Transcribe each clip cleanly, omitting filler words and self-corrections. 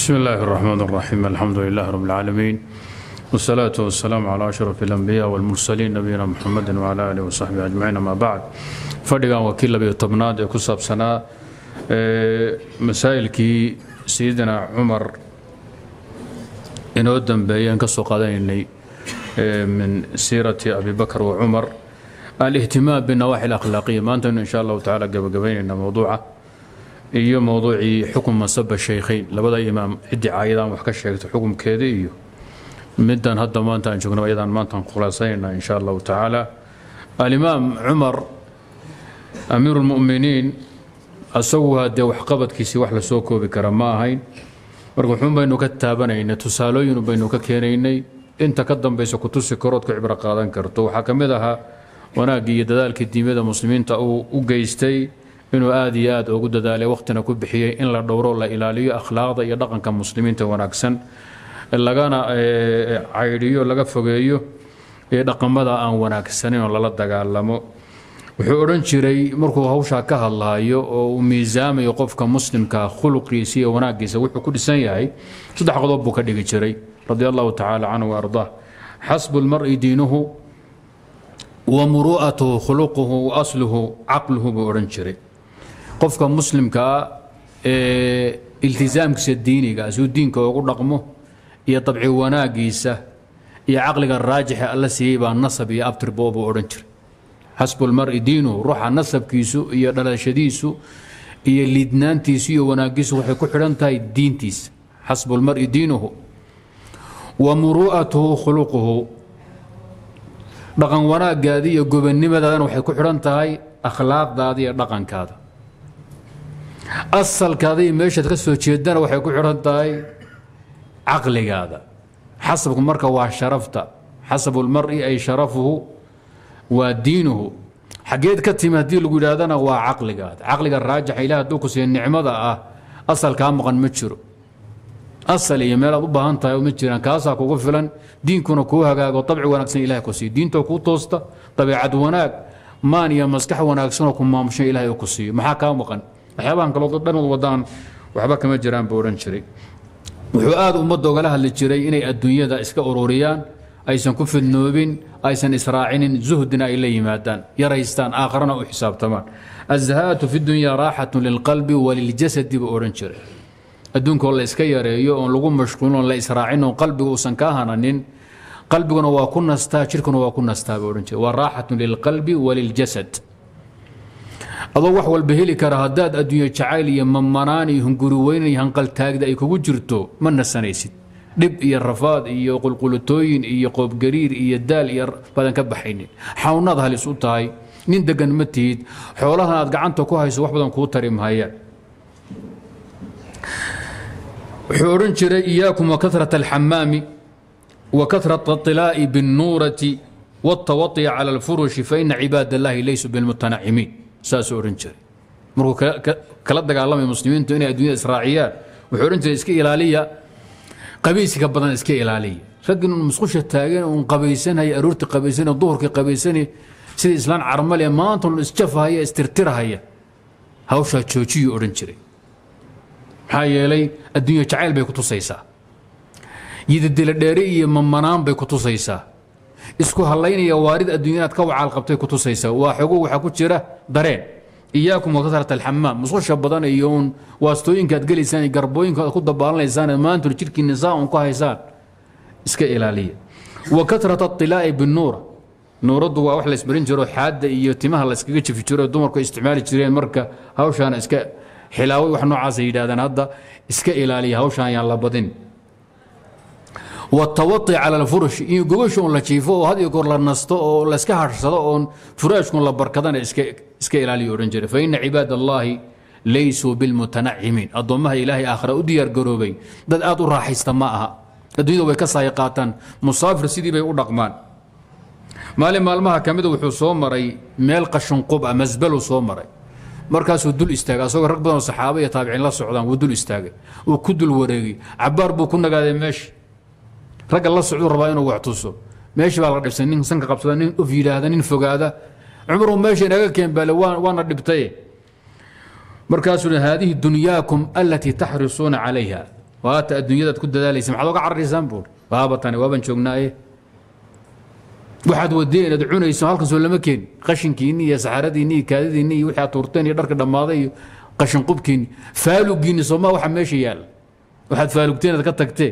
بسم الله الرحمن الرحيم الحمد لله رب العالمين والصلاة والسلام على أشرف الأنبياء والمرسلين نبينا محمد وعلى آله وصحبه أجمعين ما بعد فدغان وكيل لبي طبناد ee ku saabsanaa masaa'ilkii سيدنا عمر inoo dambeeyeen ka soo qaadanaynay من سيرة أبي بكر وعمر الاهتمام بالنواحي الأخلاقية ما أنت إن شاء الله تعالى قبلنا موضوعه iyo موضوعي حكم منصب الشيخين لبدا إمام ادعاء wax ka sheegto xukunkeeda iyo midan hadda maanta aan joogno ayadaan maanta khulaasayna in sha Allah ta'ala al-imam Umar أمير المؤمنين أسوها دي وحقبتكيسي wax la soo koobi kara ma ahayn marka xun baynu ka taabanayna tusaalooyin baynu ka keenaynay inta ka dambayso ku tusi karood ku cibra qaadan karto waxa kamid aha wanaagii iyo dadaalkii diimada muslimiinta uu u geystay inuu aad iyo aad ugu dadaalay waqtina ku bixiyay in la dhowro la ilaaliyo akhlaaqda iyo dhaqanka muslimiinta wanaagsan lagana cayriyo laga fogeeyo ee dhaqamada aan wanaagsanin oo lala dagaalamo wuxuu oran jiray markuu hawsha ka hadlaayo oo miisaamayo qofka muslimka khuluqiisa iyo wanaagiisa wuxuu ku dhisan yahay saddex qodob buu ka dhigi jiray radiyallahu ta'ala anhu wa arda hasbu al-mar'i diinuhu wa muru'atuhu khuluquhu wa asluhu aqluhu buu oran jiray qofka muslimka iltizaamkiisa diiniga soo diinka ugu dhaqmo iyo tabci wanaagiisa iyo aqliga raajixa alla siiyay baa nasab iyo abtir boobu oran jiray hasbul mar'i diinuhu ruuxa nasabkiisu iyo dhalashadiisu iyo lidnaantiisu iyo wanaagiisu waxay ku xidhan tahay diintiisa hasbul mar'i diinuhu wa muru'atuhu khuluquhu dhaqan wanaagaada iyo gobonnimadaadana waxay ku xidhan tahay akhlaaqdaada iyo dhaqankaada asalkaada iyo meeshaad ka soo jeedana waxay ku xidhan tahay caqligaada xasabku marka waa sharafta xasabul mar'i ay sharafuhu waa diinuhu xageed ka timi haddii lagu yidhaahdana waa caqligaada caqliga raajixa ilaah hadduu ku siiya nicmada ah asalkaa maqan ma jiro asal iyo meel aad u baahan tahay ma jiraan kaasaa kugu filan diinkuna kuu hagaago dabci wanaagsan ilaah ku siiyo diinta kuu toosta dabeecad wanaag maan iyo maskax wanaagsan oo ku maamushay ilaah ku siiyo maxaa kaa maqan waxyaabahan kaloo dhan wadaan waxba kama jiraan buu oran jiray wuxuu aad ummadda ogala hadli jiray inay adduunyada iska ururiyaan aysan ku fidnoobin aysan israacinin zuhdina ay la yimaadaan yaraystaan aakharana u xisaabtamaan azhaatu fi dunya raaxatun lilqalbi waliljasadi buu oran jiray adduunka oo la iska yareeyo oon lagu mashquulin oon la israacin oon qalbiga uusan ka hananin qalbiguna waa ku nastaa jirkuna waa ku nastaa buu oran jiray waa raaxatun lilqalbi waliljasad adoo wax walba heli kara haddaad adduunyo jacayl iyo mamanaan iyo hunguri weyn iyo hanqaltaagda ay kugu jirto ma nasanaysid dhib iyo rafaad iyo qulqulutooyin iyo qoobgariir iyo daal iyo badan ka baxaynin xawnaad halis u tahay nin degan ma tihid xoolahan aad gacanta ku hayso wax badan kuu tari mahayaan wuxuu oran jiray iyaakum wa kathrata alxamaami wa kathrata atilaa'i binnuurati والتوطي على الفرش فإن عباد الله ليسوا بالمتنعمين ساس oran jiray markuu kala dagaalamay muslimiintu inay adduunyada israaciyaan wuxuu oran jiray iska ilaaliya qabiiska badan iska ilaaliya ragin musqusha taagan oo qabaysanay aroorti qabaysanay duhurkii qabaysanay sida islaan carmale maanta uu isjafahaya istirtirahaya hawsha joojiyo oran jiray maxaa yeelay adduunyo jacayl bay ku tusaysaa yidadila dheeri iyo mamanaan bay ku tusaysaa isku halaynaya waarid adduunyada ka wacaal qabtay ku tusaysaa waa xogo waxa ku jira dareen iyaakum wa kasrat alhammam musqusha badan iyo waastooyinka aad galeysaan garbooyinka ku dabaalanaysaan maanta jirkii nisaa ku haysaan iska ilaaliya wa kasrat at-tilaa'i bin-nuur nuuradu waa wax la ismarin jiro xaada iyo timaha la iskaga jifi jiro dumarku isticmaali jireen marka hawshan iska xilaawi wax noocaas ay yiraahdaan hadda iska ilaaliya hawshan yaan la badin والتوطي على الفرش يقولش ولا شيفو هذا يقول للنستو ولا اسكا هرسدو اون فراشكم لا بركدان اسكا الى اورنجر فإن عباد الله ليسوا بالمتنعمين اضمها الهي اخر وديار غروبي دد اد راحيست ما اها adduunyada way ka saayqaataan musaafir sidii bay u dhaqmaan maalmaha kamid wuxuu soo maray meel qashin qub ama masbal soo maray markaasuu dul istaagay asagoo rag badan oo saxaabo iyo taabiciin la socdaan wuu dul istaagay uu ku dul wareegay cabaar buu ku nagaaday meesha rag la socdo rabaa inuu wax tuso meesha baa la dhibsan nin sanka qabsada nin u fiiraada nin fogaada umru meesha inaga keen bal waana dhibtay markaasuu haadihi dunyaakum allati tahrisuna calayha waata adduunyadaad ku dadaalaysa maxaad uga cararaysaan buur waaba tani waaban joognaaye waxaad wadeen aad cunayso halkan soo lama keen qashinkiinni iyo saxaradiinni iyo kaadidiinni iyo wixii aad tuurteen iyo dharka dhammaaday iyo qashin qubkiinni faalugiinni sooma waxa meesha yaalla waxaad faalugteen aad ka tagtee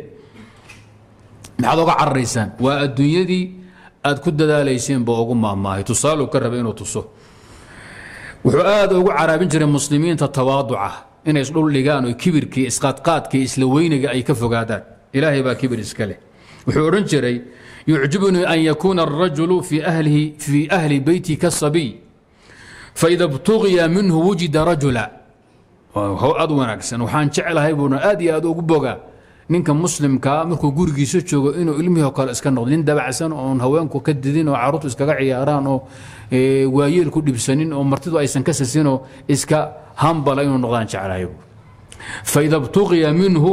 maxaad uga cararaysaan waa adduunyadii aad ku dadaalayseen baa ugu maamaahay tusaaluu ka raba inuu tuso wuxuu aad ugu caraabin jiray muslimiinta tawaaduca inay isdhul dhigaan oo kibirkii isqaadqaadkii isla weyniga ay ka fogaadaan ilaahay baa kibir iska leh wuxuu odhan jiray yucjibunii an yakuuna arajulu fii ahli beyti kasabiy faida btugiya minhu wujida rajula how aad wanaagsan waxaan jeclahay buuna aad iyo aad ugu bogaa ninka muslimkaa markuu gurigiisa joogo inuu ilmihii oo kale iska noqdo nin dabacsan oon haweenku ka didin oo carruurtu iskaga ciyaaraan oo waayeel ku dhibsanin oo martidu aysan ka sasinoo iska hambala inuu noqdaan jeclahay faida btugiya minhu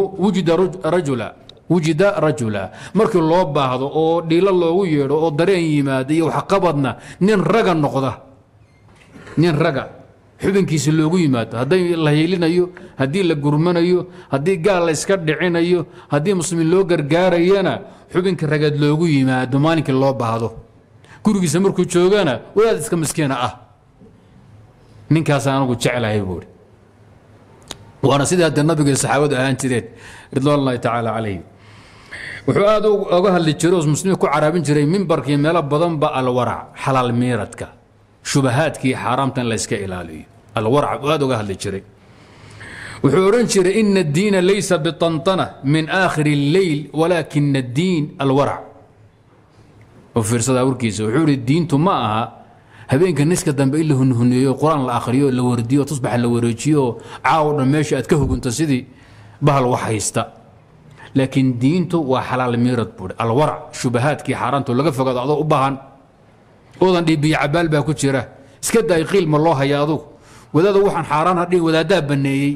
wujida rajula markii loo baahdo oo dhiilo loogu yeedho oo dareen yimaada iyo waxqabadna nin raga noqda nin raga xubinkiisa loogu yimaado hadday la hiilinayo haddii la gurmanayo haddii gaal la iska dhicinayo haddii muslimiin loo gargaarayana xubinka ragaad loogu yimaado maalinkii loo baahdo gurigiisa markuu joogana wadaad iska miskiina ah ninkaasaan anigu jeclahay buuri waana sidii hadda nabiga iyo saxaabadu ahaan jireen ridwaan ullahi tacaala calayhim wuxuu aad uga hadli jiray oo muslimiin ku caraabin jiray mimbarkii meelo badanba alwarac xalaal miiradka shubahaadkii xaaraamta in la iska ilaaliyo alwarac aad uga hadli jiray wuxuu odhan jiray ina addiina laysa biطantana min aakhiri اlleyl walaakina addiin alwarac oo fiirsadaa warkiisa wuxuu ihi diintu ma aha habeenka niska dambe in la hunhuneeyo qur-aan la akhriyo la wardiyo tusbax la wareejiyo oo caawo dhan meesha aad ka hugunto sidii bahal wax haysta laakiin diintu waa xalaal miirad buuri alwarac shubahaadkii xaaraanto laga fogaado adoo u baahan oodan dhibiyo cabaal baa ku jira iska daay qiil ma loo haya adugu wadaadu waxaan xaaraan hadhin wadaaddaa banneeyey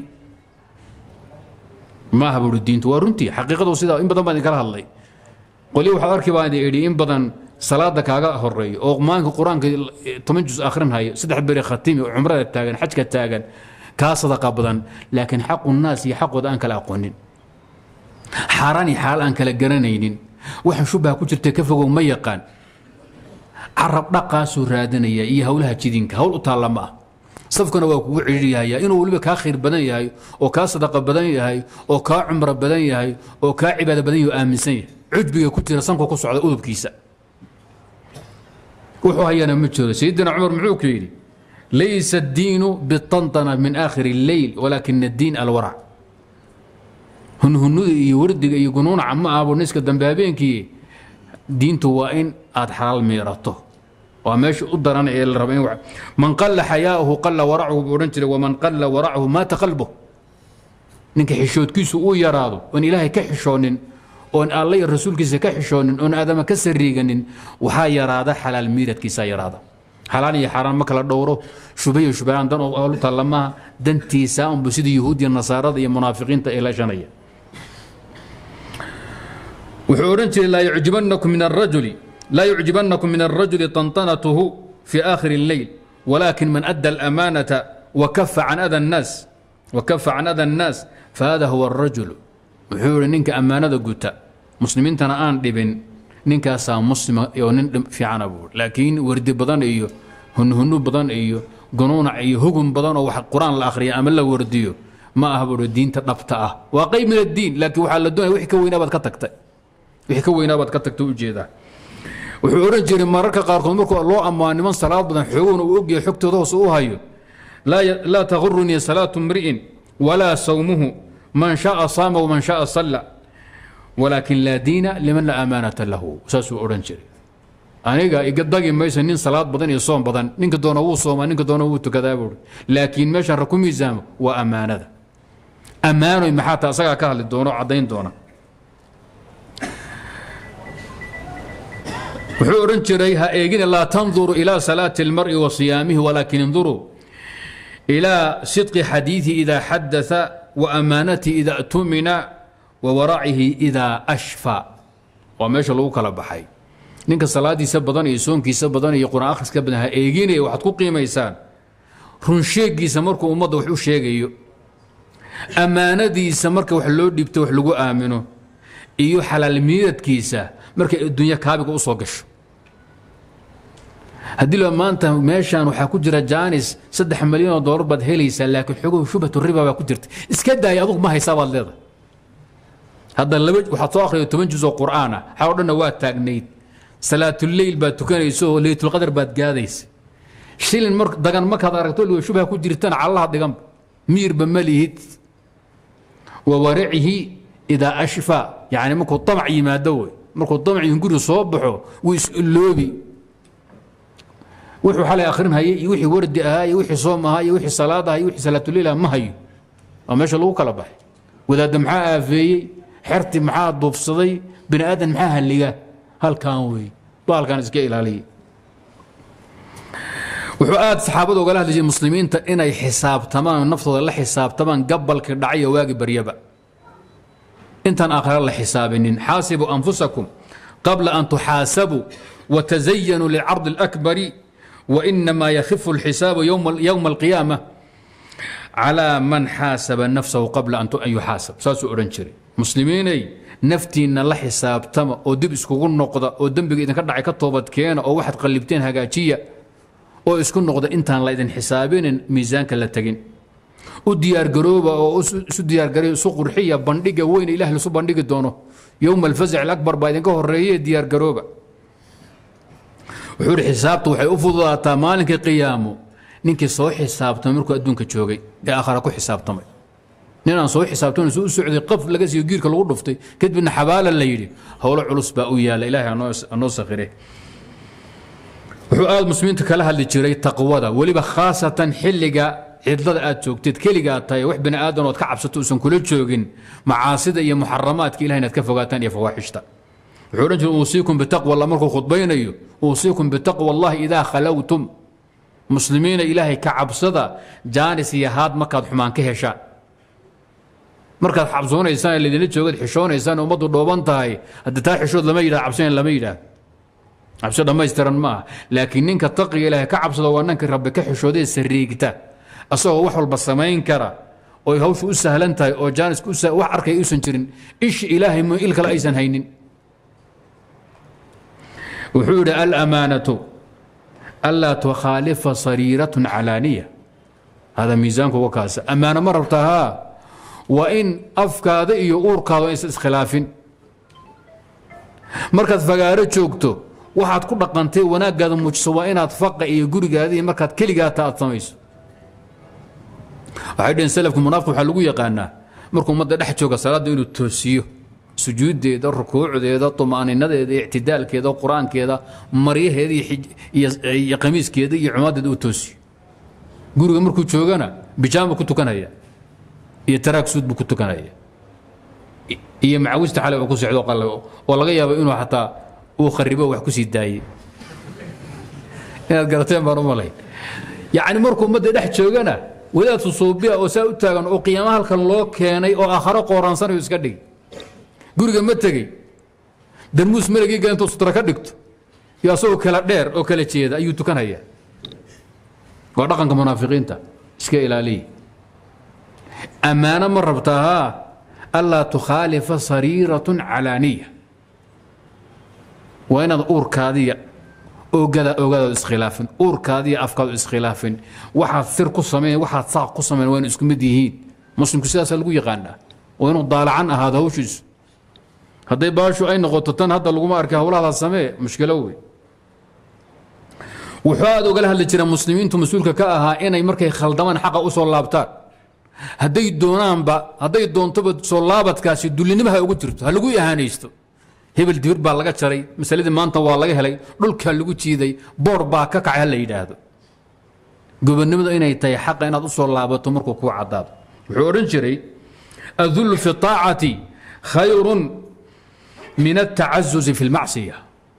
maaha buuri diintu waa runtii xaqiiqadu sidaa in badan baan idinkala hadlay qolyo waxaad arki baan idin idhi in badan salaada kaaga horeeyo oo maalinka qur-aanka 10 juz akhrinhayo 3 beri khatimi oo cumrada taagan xajka taagan kaa sadaqa badan laakiin xaqu naas iyo xaqooda aan kala aqoonin xaaraan iyo xaal aan kala garanaynin waxaan shubaha ku jirta ka fogow ma yaqaan carab dhaqaasuu raadanaya iyo howlaha jidinka howl u taalla ma ah safkana waa kugu cidhiiryahayaa inuu weliba kaa khayr badan yahay oo kaa sadaqa badan yahay oo kaa cumro badan yahay oo kaa cibaado badan yahay oo aaminsan yahay cujbiga ku jira sanku ku socda udubkiisa wuxuu hayana ma jiro sayidina cumar muxuu ku yidhi laysa addiinu biطantana min aakhiri اlleyl walaakina addiin alwarac hunhunuda iyo wardiga iyo gunuunaca ma ahbo niska dambe habeenkii diintu waa in aad xalaal miirato waa meesha u daran ee la rabo in man qalla xayaa'uhu qalla waracuhu buu odhan jiray waman qalla waracuhu maata qalbuh ninka xishoodkiisu uu yaraado oon ilaahay ka xishoonin oon alla iyo rasuulkiisa ka xishoonin oon aadama ka sariiganin waxaa yaraada xalaal miiradkiisaa yaraada xalaal iyo xaaraan ma kala dhowro shubayo shubahaan dan oo lu tallamaha dantiisa unbu sida yuhuudiya nasaarada iyo munaafiqiinta ay leeshanaya wuxuu odhan jiray laa yucjibanakum min الrajuli طanطanatuhu fi aakhiri اlleyl walakin man adda اlأmaanaةa wakafa can ada الnaas fahada huwa الrajul wuxuu ihi ninka ammaanada guta muslimiintana aan dhibin ninkaasaa muslima oo nin fiicana buui laakiin wardi badan iyo hunhunu badan iyo gunuunac iyo hugun badan oo wax qur-aan la akhriya ama la wardiyo ma aha buui diinta dhabta ah waa qayb min addiin laakiin waxaa la doonaya wixii ka weynaabaad ka tagtay ujeedaa wuxuu odhan jiray mararka qaarkood markuu loo ammaan niman salaad badan xooguna uu ogyahay xogtooda hoos u hayo laa tagurunii salaatu mri'in walaa sawmuhu man shaaa saama waman shaaa salla walaakin laa diina liman laa amaanata lahu saasuu odhan jiray aniga iga dagi maysa nin salaad badan iyo soom badan ninka doona wuu soomaa ninka doona wuu tukadaa buuri laakiin meeshaan ra ku miisaamo waa ammaanada ammaanoy maxaa taa asagaa ka hadli doona oo caddayn doona wuxuu odhan jiray ha eegina laa tanduru ilaa salaati اlmar'i wa siyaamihi walaakin induruu ilaa sidqi xadiiثi ida xadaa wa amaanatihi ida tumina wa waracihi ida ashfa waa meesha lagu kala baxay ninka salaadiisa badan iyo soonkiisa badan iyo quraan akhriska badan ha eeginaya waxaad ku qiimaysaan run sheegiisa markuu ummadda wax u sheegayo ammaanadiisa marka wax loo dhibto wax lagu aamino iyo xalaal miidadkiisa markay adduunya kaabiga u soo gasho haddii loo maanta meeshaan waxaa ku jira jaanis $3 milyan baad helaysaa laakiin xoguhu shubhatu riba baa ku jirta iska daaya adugu ma haysaa baad leedahay hadda waxaad soo akhriyo 10 juz oo qur'aan ah xaw dhanna waa taagnayd salaatuleyl baad tukanayso oo laylatul qadar baad gaadaysa shilin dagan markaad aragto liyo shubha ku jirtana callaha dhigan miirba malihid wa wari'ihi idaa ashfa yani markuu tamac yimaado wey markuu tamac guri soo baxo wuu is-iloobi wuxuu xalay akhrin hayay iyo wixii wardi ahaa iyo wixii soom ahaa iyo wixii salaad ahaa iyo wixii salaatuleyl ma hayo waa meesha lagu kala baxay wadaadda maxaa aafeeyey xerti maxaa duubsaday bini aadan maxaa halliga halkan wey baalkan iska ilaaliya wuxuu aad saxaabada ogala hadli jiray muslimiinta inay xisaabtamaan naftooda la xisaabtamaan gabalkii dhacaya waagi baryaba intaan aakhira la xisaabinin xaasibu anfusakum qabla an tuxaasabuu watazayanuu licardi alakbari وإنما يخف الحساب يوم القيامة على من حاسب نفسه قبل أن يحاسب ساسو أورنجري مسلميني نفتينا لا حساب تم أو دب اسكو نقطة أو دنبك إذا كان دعي كتوبت كينا أو واحد قلبتين هجاجية أو اسكو نقطة إنتان لا إذن حسابين ميزانك لا تجين وديار قروبة أو ديار قروبة سوق رحية بندقة وين إله لسو بندقة دونه يوم الفزع الأكبر بايدن كهرية ديار قروبة wuxuu xisaabtu waxay u fududaataa maalinka qiyaamo ninkii soo xisaabtamay markuu adduunka joogay ee aakhira ku xisaabtamay ninaan soo xisaabtan soo socday qaf laga siiyo giirka lagu dhuftay kadibna xabaala la yidhi howlo culus baa u yaala ilaahay anoo sakhire wuxuu aad muslimiinta kala hadli jiray taqwada weliba khaasatan xilliga cidlada aad joogtid keligaa tahay wax bini aadan ood ka cabsato uusan kula joogin macaasida iyo muxaramaadka ilahay inaad ka fogaataan iyo fawaaxishta وحورنج أوصيكم بتقوى الله مركو خطبين أوصيكم بتقوى الله إذا خلوتم مسلمين إلهي كعب صدا جانس يهاد مكاد حمان كهشا مركز حبسون إنسان اللي نتشوغد حشون إنسان ومضوا دوبان تاي الدتا حشود لما يلا عبسين لما يلا عبسين لما يسترن ما لكن إنك تقي إلهي كعب صدا وأنك ربك حشودي سريقتا أصوه وحول بصمين كرا ويهوش أسهلن تاي أو جانس كوسا وحركي يسنجرين إيش إلهي من إلك الأيسان هينين وحود الأمانة ألا تخالف صريرة علانية هذا ميزانك وكاسة أمانة مرتها وإن أفكاد يؤوركاد إسخلاف مركز فقارة شوكتو waxaad ku dhaqantay wanaaggaada muujiso waa inaad faqa iyo gurigaada iyo markaad keligaa taad samayso waxay dheen salafku munaafiq waxa lagu yaqaanaa markuu ummadda dhex jooga salaada inuu toosiyo sujuudeeda rukuucdeeda tumaaninnadeeda ictidaalkeeda quraankeeda maryaheeda iyo qamiiskeeda iyo cumaadeeda uu toosiyo guriga markuu joogana bijaama ku tukanaya iyo taraak suud buu ku tukanaya iyo macawista xalay oo ku socdo qalay oo laga yaabo inuu xataa uu kharibo wax ku sii daayay inaad garateen baan u malay yani markuu ummadda dhex joogana wadaad suubiya oo saa u taagan oo qiyaamaha halkan loo keenay oo aakhiro qooransanayo iska dhig guriga ma tegey darmuus malagii gaanto sutra ka dhigto iyo asagoo kala dheer oo kala jeeda ayuu tukanaya waa dhaqanka munaafiqiinta iska ilaaliya amaana ma rabtaha allaa tukhaalifa sariiratun calaaniya waa inaad uurkaadiya oogadaad iskhilaafin uurkaadiya afkaadu iskhilaafin waxaad sir ku samayn waxaad saaq ku samayn waa inu isku mid yihiin muslimku sidaasaa lagu yaqaanaa waa inuu daalacan ahaado hawshiisu hadday baashu ay noqoto tan hadda laguma arkay howlahadaa samee mushkilo wey wuxuu aad ogala hadli jira muslimiintu mas-uulka ka ahaa inay markay khaldamaan xaqa u soo laabtaan hadday doontoba soo laabadkaasi dullinimaha ugu jirto ha lagu ihaanaysto hebel dibir baa laga jaray masaladii maanta waa laga helay dhulkaa lagu jiiday boor baa ka kacay ha la yidhaahdo gobonnimadu inay tahay xaqa inaad u soo laabato markuu kuu caddaado wuxuu odhan jiray adullu fi taacati khayrun min altacazuzi fi lmacsiya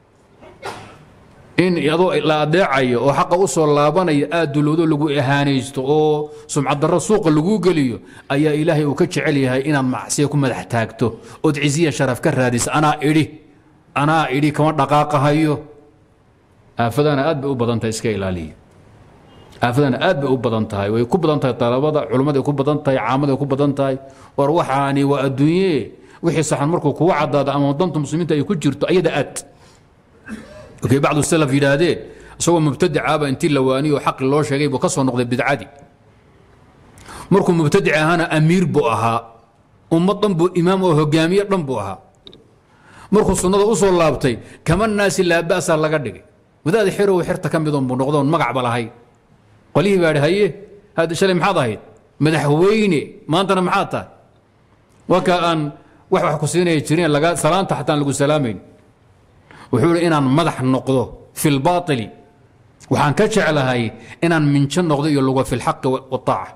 in adoo la adeecayo oo xaqa u soo laabanaya aad dulowdo lagu ihaanaysto oo sumcaddarro suuqa lagu geliyo ayaa ilaahay uu ka jecel yahay inaad macsiya ku madax taagto ood ciziya sharaf ka raadiso anaa idhi kama dhaqaaqahayo aafadana aad bay u badantahay iska ilaaliya aafadana aad bay u badan tahay way ku badan tahay talabada culimada ku badan tahay caamada ku badan tahay war waxaani waa adduunye wixii saxan markuu kuwa cadaado ama danta muslimiinta ay ku jirto ayada aad okay bacdu salaf yiraahdeen asagoo mubtadicaaba intii la waaniyo xaq loo sheegay buu ka soo noqday bidcadi markuu mubtadic ahana amiir buu ahaa ummadan buu imaam oo hogaamiye dhan buu ahaa markuu sunnada u soo laabtay kama naasi laa ba'sa laga dhigay wadaad xirow xirta ka mid oo buu noqdoon magac ba lahayn qolihii baa haye hada shalay maxaad ahayd madaxweyne maantana maxaad tahay waka aan wax ku siinay jireen laga salaanta xataa lagu salaamayn wuxuu inaan madax noqdo fil baatili waxaan ka jeclahay inaan minjo noqdo iyo lugu fil xaq wa taaca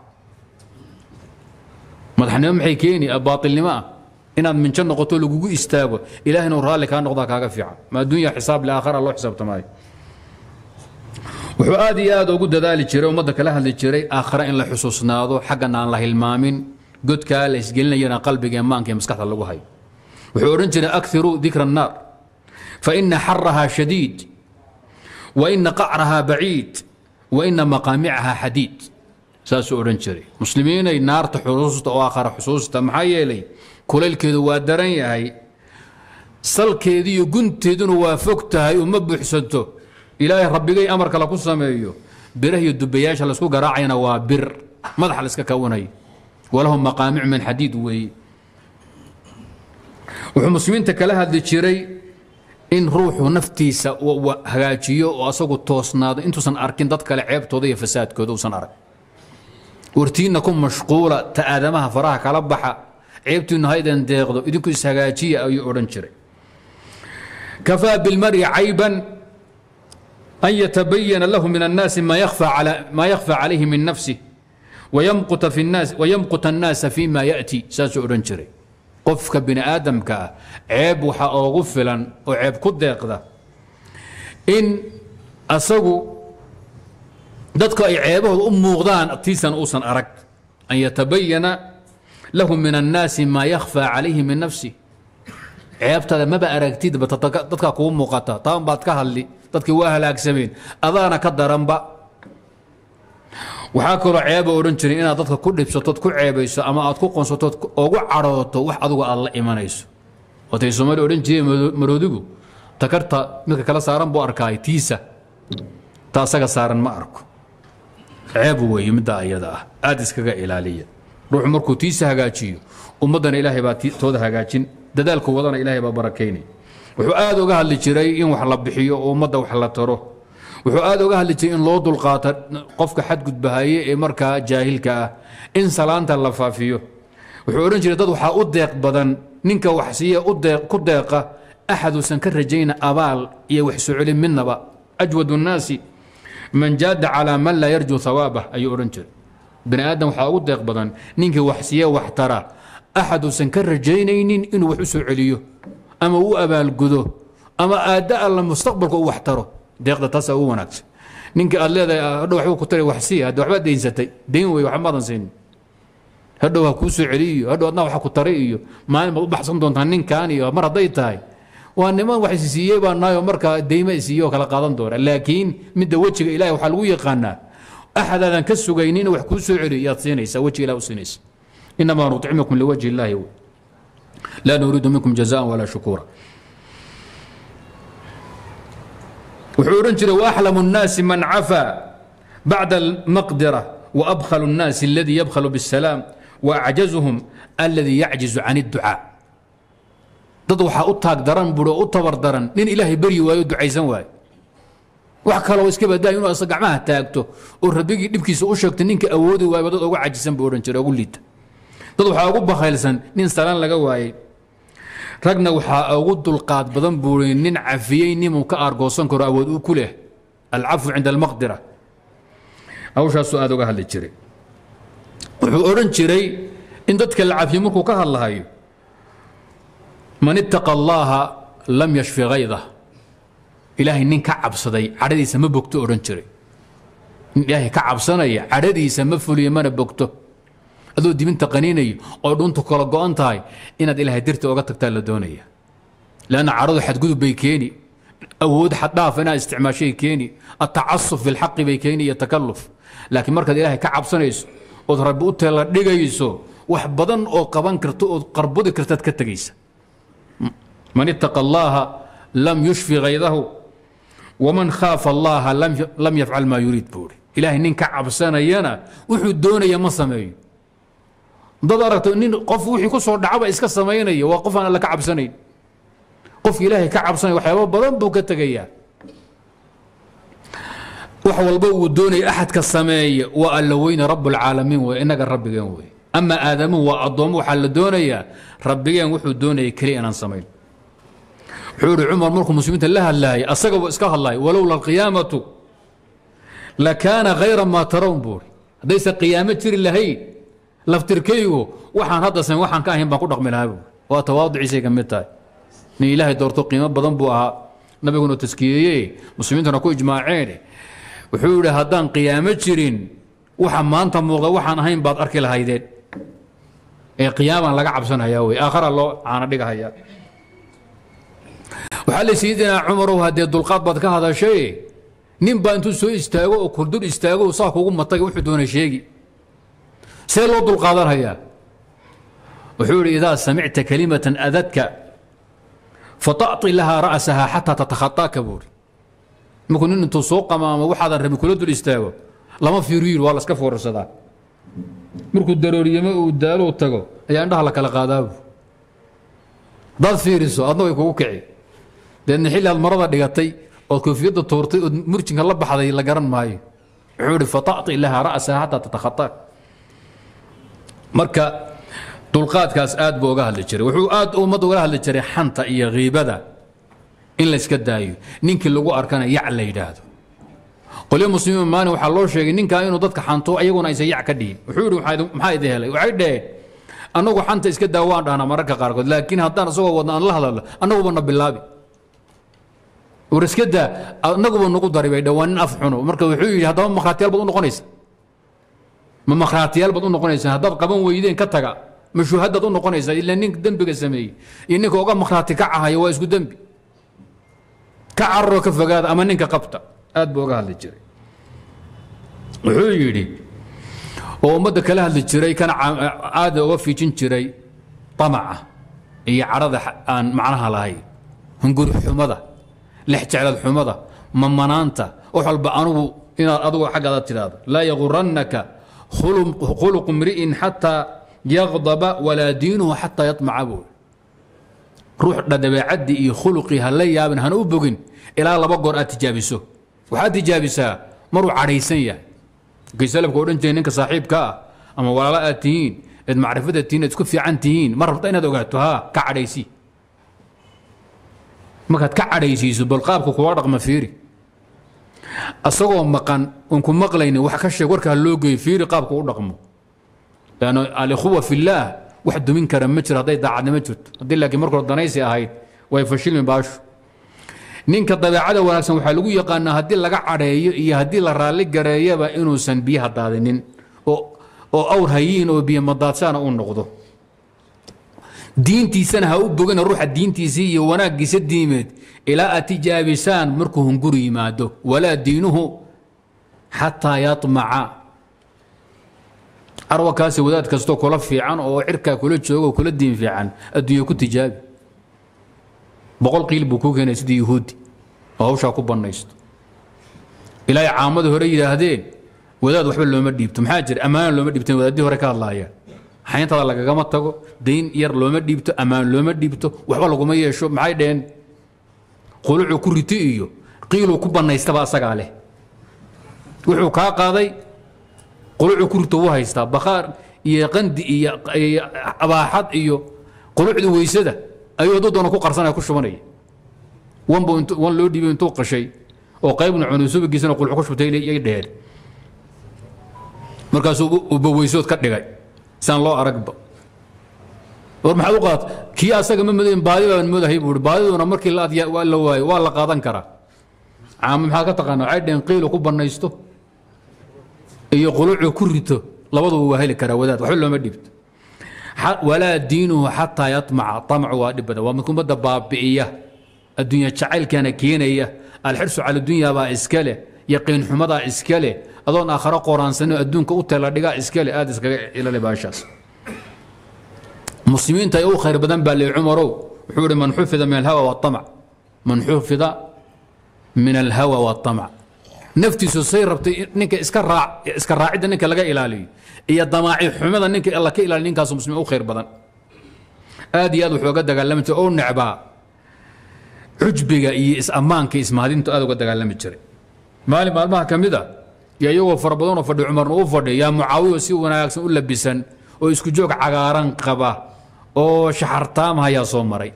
madaxnimo maxay keeni baatilnimo inaad minjo noqoto lagugu istaago ilaahina uu raali ka noqda kaaga fiican ma dunya xisaab la aakhira loo xisaabtamay wuxuu aad iyo aad ugu dadaali jiray ummadda kala hadli jiray aakhira in la xusuusnaado xaggan aan la hilmaamin godka la isgelinayana qalbiga iimaanka iyo maskaxda lagu hayo wuxuu oran jiray akthiru dhikra an-nar fa inna harraha shadid wa inna qa'raha ba'id wa inna maqami'aha hadid saasuu oran jiray muslimiinay naarta xusuusta oo aakhira xusuusta maxaa yeelay kulaylkeedu waa daran yahay salkeedu iyo gunteeduna waa fog tahay uma buuxsanto ilaahay rabbigay amarka la ku sameeyo biraha iyo dubayaasha la isku garaacayna waa bir madaxa la iska kawanay walahum maqaamic min xadiid weey wuxuu muslimiinta kala hadli jiray in ruuxu naftiisa hagaajiyo oo asagu toosnaado intuusan arkin dad kale ceebtooda iyo fasaadkooda uusan arag wartiina ku mashquula ta aadamaha faraha kala baxa ceebtiinu haydan deeqdo idinku is hagaajiya ayuu odhan jiray kafaa bilmari cayban أن يتبين له من الناس ما يخفى عليه من نفسه ويمقت الناس فيما يأتي ساسو أورنجري قفك بني آدم كا عيب وحا غفلا وعيب كدق ذا إن أسقو دتك عيبه الأم غضان تيسا أوسا أرك أن يتبين له من الناس ما يخفى عليه من نفسه عيبتا ما بقى أركتيد دتك قوم مقاطع طبعا بعد كهلي dadkii waa halaagsameen adaana ka daranba waxaa kaloo ceeba oran jiray inaad dadka ku dhibsato ku ceebayso ama aad ku qonsato ugu cadhooto wax adigu aad la imanayso watay Soomaali oran jiray maroodigu takarta midka kala saaran buu arkaay tiisa taasaga saaran ma arko ceeb weeye midda ayada ah aad iskaga ilaaliya ruux markuu tiisa hagaajiyo ummadana ilaahay baa tooda hagaajin dadaalku wadana ilaahay baa barakeynay wuxuu aad uga hadli jiray in wax la bixiyo oo ummadda wax la taro wuxuu aad uga hadli jiray in loo dulqaato qofka xadgudbahaye ee markaa jaahilka ah in salaanta la faafiyo wuxuu oran jiray dad waxaa u deeq badan ninka wax siiya ku deeqa axaduusan ka rajayna abaal iyo wax soo celin midnaba ajwadu nnaasi man jaada calaa man laa yarjuu hawaabah ayuu oran jiray bani aadam waxaa ugu deeq badan ninkii wax siiya wax tara axaduusan ka rajaynaynin inuu wax u soo celiyo ama uu abaalgudo ama aada alla mustaqbalka uu wax taro deeqda taas ugu wanaagsan ninka aad leedahay hadhow waxba ku taray wax sii hadda waxba deensatay deyn way wax maadan siin hadhow ha kuu soo celiyo hadhow adna wax ku taray iyo maalin baad u baxsan doontaa ninkan iyo mar hadday tahay waa niman wax siiyey baa naayo markaa deyma isiiyo kala qaadan doona laakiin midda wejiga ilaahay waxaa lagu yaqaanaa axadaadan ka sugaynin wax kuu soo celiyo yaad siinaysaa wejiga ilaah u siinaysa inamaa nuطcimukum liwajhi illaahi لا نريد منكم جزاء ولا شكورا وحورن جري وأحلم الناس من عفا بعد المقدرة وأبخل الناس الذي يبخل بالسلام وأعجزهم الذي يعجز عن الدعاء dad waxa u taag daran buro u tabar daran nin ilaahay bari waayo ducaysan waayo wax kale oo iska badaa inuu asaga gacmaha taagto oo rabbigi dhibkiisa u sheegto ninka awoodi waayo dad uga cajisan buu oran jiray ugu liita dad waxa ugu bakhaylsan nin salaan laga waayay ragna waxa ugu dulqaad badan buuray nin cafiyay nin ka argoosan karo awood u ku leh alcafu cinda almaqdira awshaas aad uga hadli jiray wuxuu oran jiray in dadka la cafiyo markuu ka hadlahayo man ittaqa allaha lam yashfi ghaydah ilaahay nin ka cabsaday cadhadiisa ma bogto oran jiray ilaahay ka cabsanaya cadhadiisa ma fuliyo mana bogto adoo dibinta qaniinayo oo dhuntu kala go'an tahay inaad ilaahay dirta uga tagtaa la doonaya laana caradu xadgudub bay keeni أود حداف أنا استعمال شيء كيني التعصف في الحق بيكيني يتكلف لكن مركز إلهي كعب سنيس وتربي أوتلا ديجيسو وحبضن أو قبان كرتو قربود كرتات كتجيس من اتقى الله لم يشفي غيظه ومن خاف الله لم يفعل ما يريد بوري إلهي نين كعب سنة ينا وحو دون يا مصمي ضدرت نين قف وحي كسر دعوة إسكا سميني وقف أنا لك عب سنين قف إلهي كعب سنة وحيوان بدن بو كتجيا وحول بو دوني أحد كالسماي وألوين رب العالمين وإنك الرب جنوي أما آدم وأضم وحل دوني ربي وحو دوني كلي أنا سمين حور عمر مركم مسلمين لها الله أصدقوا إسكاها الله ولولا القيامة لكان غير ما ترون بوري ليس قيامة تري اللهي لفتركيو وحان هذا سن وحان كاهن باكو دقم لها وتواضع سي كمتاي ني إلهي دورتو قيمة بدن بوها نبي يقولوا تسكيي مسلمين تنكو إجماعين وحور هدان قيامة ترين وحان ما أنت موغا وحان هين بعض أركي لهايدين إيه قياما لقى عبسنا ياوي آخر الله عانا ديقها هيا وحال سيدنا عمر وهدي الدلقات بعد هذا شيء نيمبا انتو سو استاغو او كردود استاغو صاح كوغو متاغ وخو دونا شيغي سي لو دلقادر هيا وحوري اذا سمعت كلمه اذتك فطأطي لها راسها حتى تتخطاك بور ممكن ان انتو سوق ما وحد ربي كل دول استاغو لما في ريل ولا اسك فورسدا مركو ضروريما او دالو تاغو ايا اندها لا كلا قاداب داد فيرسو ادنو كوغو كعي لأن حين المرضى دقتي والكوفية تورتي مرجن الله بحذا يلا قرن ماي عود فطأطي لها رأسها حتى تتخطاك مركا دلقات كاس آد بوغاها اللي جري وحو آد أمد وغاها اللي جري حنطة إيا غيبة إن لسك دايو نينك اللقو أركانا يعلى يدادو قل يا مسلمين ماني وحلو شيء نينك أينو ضدك حنطو أيقونا يسيع كدين وحوري محايد هلي وعيد أنو حنطة إسك داوان أنا مركا قاركود لكن هدانا سوى ودنا الله لا أنو بنا باللابي ورسكدا نقبل نقود ضريبه دوان افحنو marka wuxuu yiri hadaba makhraatiyal bad u noqonaysa ma makhraatiyal bad u noqonaysa hadaba qaban weydeen ka taga mashuhadad u noqonaysa ila nin dambiga sameeyay inka uga makhraati ka ahayo waa isku dambi ka carro ka fogaada ama ninka qabta aad buu uga hadli jiray wuxuu yiri oo umada kala hadli jiray kana aad uga fiijin jiray tamaca iyo carada aan macnaha lahayn hungur xumada لحجة على الحمضة ممنانتا وحلب أنو إن أدو حق هذا التلاد لا يغرنك خلق امرئ حتى يغضب ولا دينه حتى يطمع أبوه روح لدى عدي خلقي هلا يا ابن هنوبقن إلى الله بقر أتجابسه وحد تجابسها مروا عريسية كيسالب قولن جينك صاحب كا أما ولا لا أتين إذ معرفة التين تكون في عن تين مرة بطينا دوقاتها كعريسي markaad ka cadhaysiiso balqaabka kuwa dhaqma fiiri asagoo maqan on ku maqlayna wax ka sheeg warka loo geey fiiri qaabka u dhaqmo laana al-ikhwa fillah wax dumin kara ma jiro haday daacadnimo jirto hadii laakiin markoo danaysi ahayd way fashilmi baasho ninka dabeecada wanaagsan waxa lagu yaqaanaa hadii laga cadheeyo iyo hadii la raali gareeyaba inuusan biyaha daadinin oo awr hayin oo biyo madaadsana uu noqdo diintiisana ha u bogana ruuxa diintiisii iyo wanaagiisa diimeed ilaa atijaabisaan markuu hunguri yimaado walaa diinuhu xataa yatmaca arwakaasi wadaad kastoo kula fiican oo cirkaa kula jooga oo kula diin fiican adduunyo ku tijaabi boqol qiil buu ku keenay sidii yuhuudi oo hawshaa ku bannaysto ilaahay caamada hore yidhaahdeen wadaad waxba looma dhiibto maxaa jira ammaana looma dhiibteen wadaadii hore ka hadlaayaan حينتا لغاما تاغو دين ير لوما ديبتو امان لوما ديبتو waxba laguma yeesho maxay dheen qulucu ku riti iyo qiilo ku banaystaba asaga leh wuxuu ka qaaday qulucu ku rito waa haysta bakhaar iyo qandi iyo abaaxad iyo qulucdu weysada ayuu doona ku qarsanay ku shubanay 1.1 loo dhiibay intuu qashay oo qaybna cunusubigiisana qulucu ku shubtay ay dheer markaas uu weysood ka dhigay سان لو أرقب ورمح أوقات كي أساق من مدين بادي من مدهي بور بادي ونا مركي لا ديا ولا واي ولا قادن كرا عام محاكا تقانا عيد نقيل وكوبا نيستو يقولوا كريتو لبضوا وهيل كرا ودات وحلو ما ديبت ولا دينه حتى يطمع طمع وادبدا ومنكم بدا بابئيه الدنيا جعل كان كينية الحرص على الدنيا با إسكاله يقين حمضة إسكاله أظن آخر قرآن سنة الدون كأوتلا دقاء إسكاله آدس إلى لباشاس مسلمين تيو خير بدن بالي عمرو حور من حفظ من الهوى والطمع من حفظ من الهوى والطمع نفتي سير ربتي نك اسكر راعد نك لقى إلالي هي الضماعي حمضة نك الله كي إلى نك مسلمين أو خير بدن آدي هذا وحوقات دقالمت أو نعبا عجبك إيس أمانك اسمها هذه أنتو آدو قد دقالمت جري مالي مالما كمدا يا يو فربضون وفرد عمر وفرد يا معاوية وسيونا يكسن أولا بسن ويسكو جوك عقاران قبا oo shaxartaamaha ayaa soo maray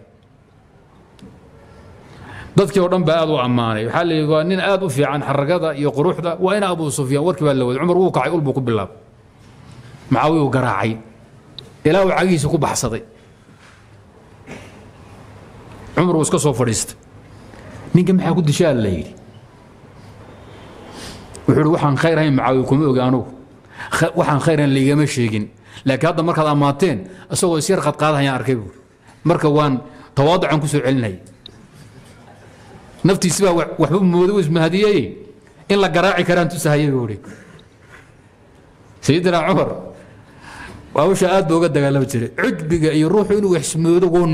dadkii oo dhan baa aad u ammaanay waxaa la yidhi waa nin aad u fiican xaragada iyo quruxda waa ina Abu Sufyaan warkii baa la waday Umar wuu kacay ulbu ku bilaab Muawiya garaacay ilaa uu cagiisa ku baxsaday Umar wuu iska soo fadhiistay ninka maxaa ku dishaa la yidhi wuxuu waxaan khayr ahayn Muawiya kuma ogi anugu waxaan khayran ligama sheegin laakiin hadda markaad amaateen asagoo isir qad qaadayaan arkay buu marka waan tawaaducan ku soo celinay naftiisa waxba moodo ismahadiyay in la garaaci karaan tusahayay buu sayidina Umar waawsha aad booga dagaalama jiray cudbiga iyo ruuxu inuu waxsmoodo oo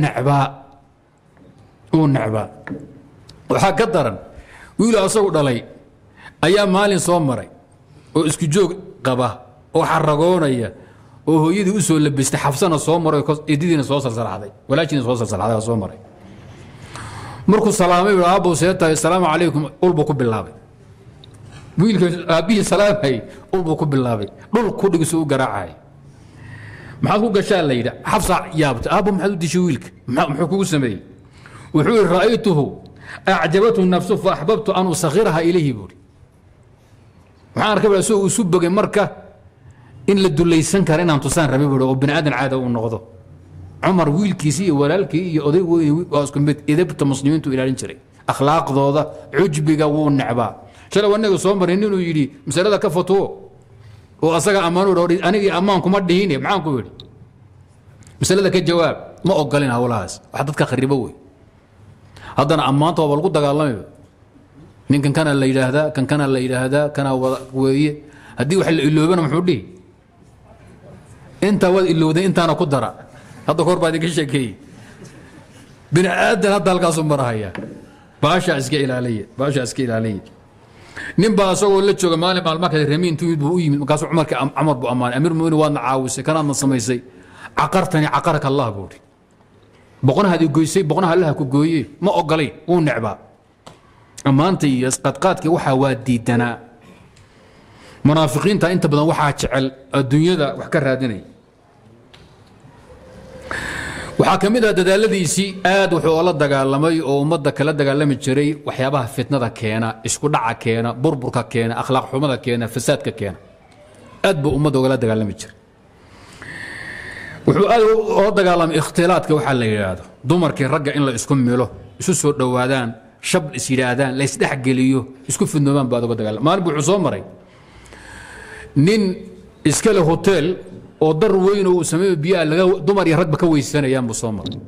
nacba waxa ka daran wiil asagoo dhalay ayaa maalin soo maray oo isku joog qaba oo xaragoonaya oo hooyadii u soo labistay xafsana soo maray ididiina soo salsalaaday walaashina soo salsalaaday soo maray markuu salaamay aabbo seetay assalaamu calaykum ulbu ku bilaabay wiilka aabihi salaamay ulbu ku bilaabay dhul ku dhigiso u garaacay maxaa ku gashaa la yidhi xafsa yaabta aabbo maxaa u dishay wiilka muxuu kugu sameeyay wuxuu ra'aytuhu a'jabatu nafsu fa ahbabtu an usaghiraha ilayhi buri waxaan arkay soo u subagay marka in la dulaysan karo inaan tusaan rabay buu oo bini aadan caada u noqdo Umar wiilkiisi iyo walaalkii iyo oday waa isku mid idabta muslimiintu ilaalin jiray akhlaaqdooda ujbiga wuu nacba shala wanaga soo marin inuu yiri masalada ka fato oo asaga amaanu roodi aniga amaan kuma dhihin maxaan ku yiri masalada ka jawaab ma ogolin hawlahaas wax dadka kharibo way haddana amaanta waa lagu dagaalamay ninkan kana la yiraahdaa kan kana la yiraahdaa kana weeye hadii wax la iloobana muxuu dhihi انت اللي انت انا قدره هذا كور بعد كل شيء بني ادم هذا القاسم مرهيا باشا اسكي الى باشا اسكي الى نبا سو لا جوغ مالي مالمك رمين تويد بو يمد مكاس عمر بو امان امير المؤمنين وانا عاوس كان سميسي عقرتني عقرك الله بوري بقنا هذه جويسي بقنا الله كو جويه ما اوغلي و نعبا امانتي اسقطقادك وحا واديدنا منافقين تا انت بدن waxaa jecel adduunyada wax ka raadinay waxa kamid ah dadaaladiisi aad wuxuu la dagaalamay oo umada kala dagaalami jiray waxyaabaha fitnada keena isku dhaca keena burburka keena akhlaaq xumada keena fasaadka keena aad buu umada uga dagaalami jiray wuxuu aad oo dagaalamay ikhtilaadka waxa la yiraahdo dumarkii ragga in la isku meelo isu soo dhawaadaan shab is yiraahdaan la isdhex geliyo isku fidnoobaan baad uga dagaalamay maalin buu soo maray nin iskale hotel oo dar weyn oo sameeyo biyo laga dumar iyo rag ba ka weysanayaan buu soo maray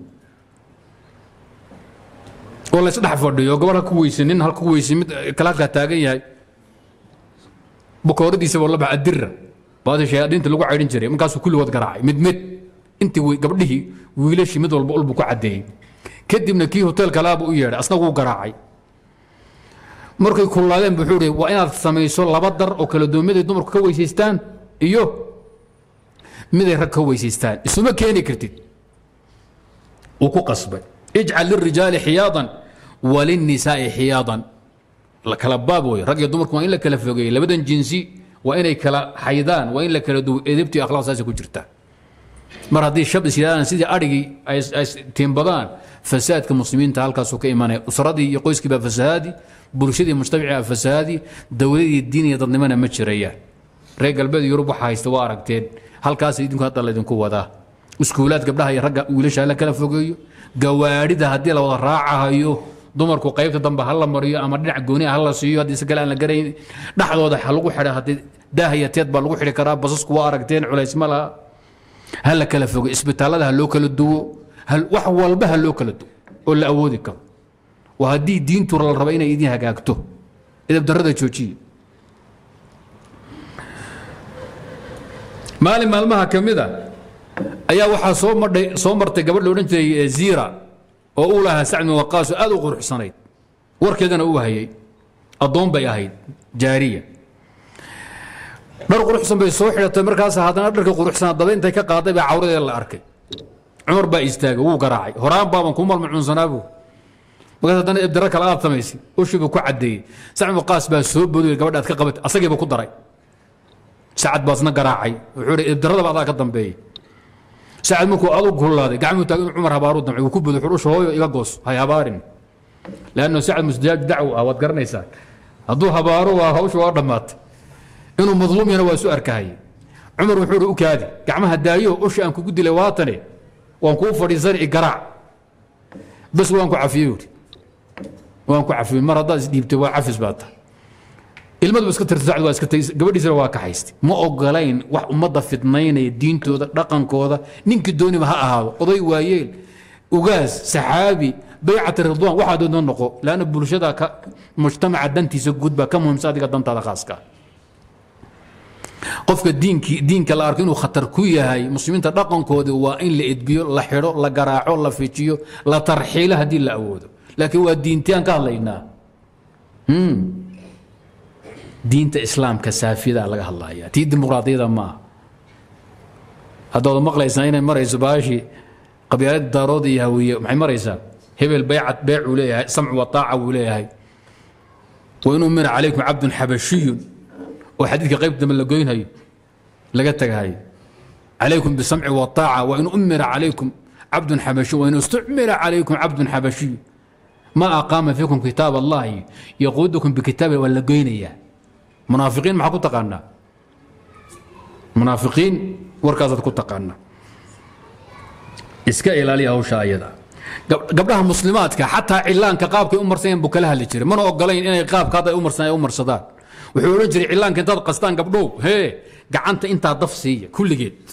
oo la isdhex fadhiyo gobol ku weysanin hal ku weysin mid kala ka taagan yahay bukooradiisa wala ba adirra baad shayaadiinta lagu caydin jiray markaas kulli wad garaacay mid intii way gabdhihi wiilashi mid walba ulbu ku cadeeyay kadibna kii hotel kalaab u yeeray asna uu garaacay markay kullaadeen buu xuri waa inaad sameeyso laba dar oo kala duwamada dumarku ka weysaystaan iyo miday rag ka weysaystaan isuma keeni kartid oo ku qasbay ij'al lirrijali hiyadan wa lin-nisa'i hiyadan la kala baab way rag iyo dumarku waa in la kala fogeeyo labadan jinsi waa inay kala xaydaan waa in la kala duw edebti akhlaaq saasi ku jirta mar haddii shab isiraan sidii arigi ay tiimbadaan fasaadka muslimiinta halkaas ka imanay usradii iyo qoyskii baa fasaadi bulshadii mujtamaca fasaadi dawladii diiniga dadnimana ma jirayaan reer galbeed Yurub waxa haysta waa aragteen halkaas idinku hadda la idinku wadaa iskuulaad gabdhaha iyo ragga wiilasha la kala fogeeyo gawaarida haddii la wada raacayo dumarku qaybta dambe hal la mariyo ama dhinac gooni ah la siiyo haddii sagal aan la garayn dhaxdooda xal lagu xidhay haddii daahiyateed baa lagu xidhi karaa basasku waa aragteen culays ma laha hal la kala fogeeyo isbitaalada loo kala duwo hal wax walba loo kala duwo oo la awoodi karo وهدي دين ترى الربعين يدين هكاكتو إذا بدرده جوجي maalin maalmaha ka mid a ayaa waxaa soo martay gabadh la odhan jiray ziira oo uu lahaa sacd bin waqaas oo aad u quruxsanayd warkeedana uu hayay addoon bay ahayd jaariya dhar quruxsan bay soo xidhatay markaas haddana dharka quruxsanaa daba intay ka qaaday baa cawradeeda la arkay cumar baa istaagay wuu garaacay horaan baaban ku malmacuunsanaabu markaas haddana ibdara kale aad samaysay ushiibuu ku caddeeyey sacd bin waqaas baa soo boodiyay gabadha aad ka qabatay asagiiba ku daray sacad baasna garaacay wuxuu yidhi ibdaradaba adaa ka dambeeyey sacad markuu adu kululaaday gacmuu taagay in cumar habaaru damcay wuu ku buday xurusha hooyo iga goos hay habaarin laanno sacad musdajaaj dacwo ah waad garanaysaan hadduu habaaro waa hawsha waa dhammaatay inuu madluum yana waa isu arkahayay cumar wuxuu yidhi u kaadi gacmaha daayo ushi aan kugu dilay waatane waan kuu fadhiisan i garaac bas waan ku cafiyey yidhi waan ku cafiyey mar haddaad isdhiibtay waa cafis baa tahay ilmadu iska tirtay sacad waa iska tagay gabadhiisana waa ka haystay ma ogolayn wax ummadda fitnaynaya diintooda dhaqankooda ninkii dooniba ha ahaado oday waayeel ugaas saxaabi baycati ridwaan waxaa doonta noqo laana bulshada mujtamaca dantiisa guud baa ka muhiimsan adiga dantaada khaaska qofka diinka la arko inuu khatar ku yahay muslimiinta dhaqankooda waa in la edbiyo la xidho la garaaco la fijiyo la tarxiilo haddii la awoodo laakiin waa diintiaan ka hadlaynaa diinta islaamka saafida laga hadlaya tii dimuqraadiyada ma hadda maqlaysan inay marayso baashi qabyaalad daarood iyo hawiye maxay maraysaa hebel bay'at bay'u leeyahay sam'u wa taa'a u leeyahay wa inuu mir alaykum abdun habashiy oo xadiidka qaybta ma la goynayo laga tagay alaykum bi sam'i wa taa'a wa in umira alaykum abdun habashi wa in istumira alaykum abdun habashi ma aqama fiikum kitab allah yaqudukum bi kitabi wa la goynaya منافقين ما كنت تقانا منافقين وركازات كنت تقانا اسكا الى او شايدا قبلها مسلمات حتى علان كقابك امر سين بكلها اللي جري من اوغلين اني قاب كادا امر سين امر صدان وحو جري علان كنت قسطان قبدو هي قعنت انت ضفسيه كل جيت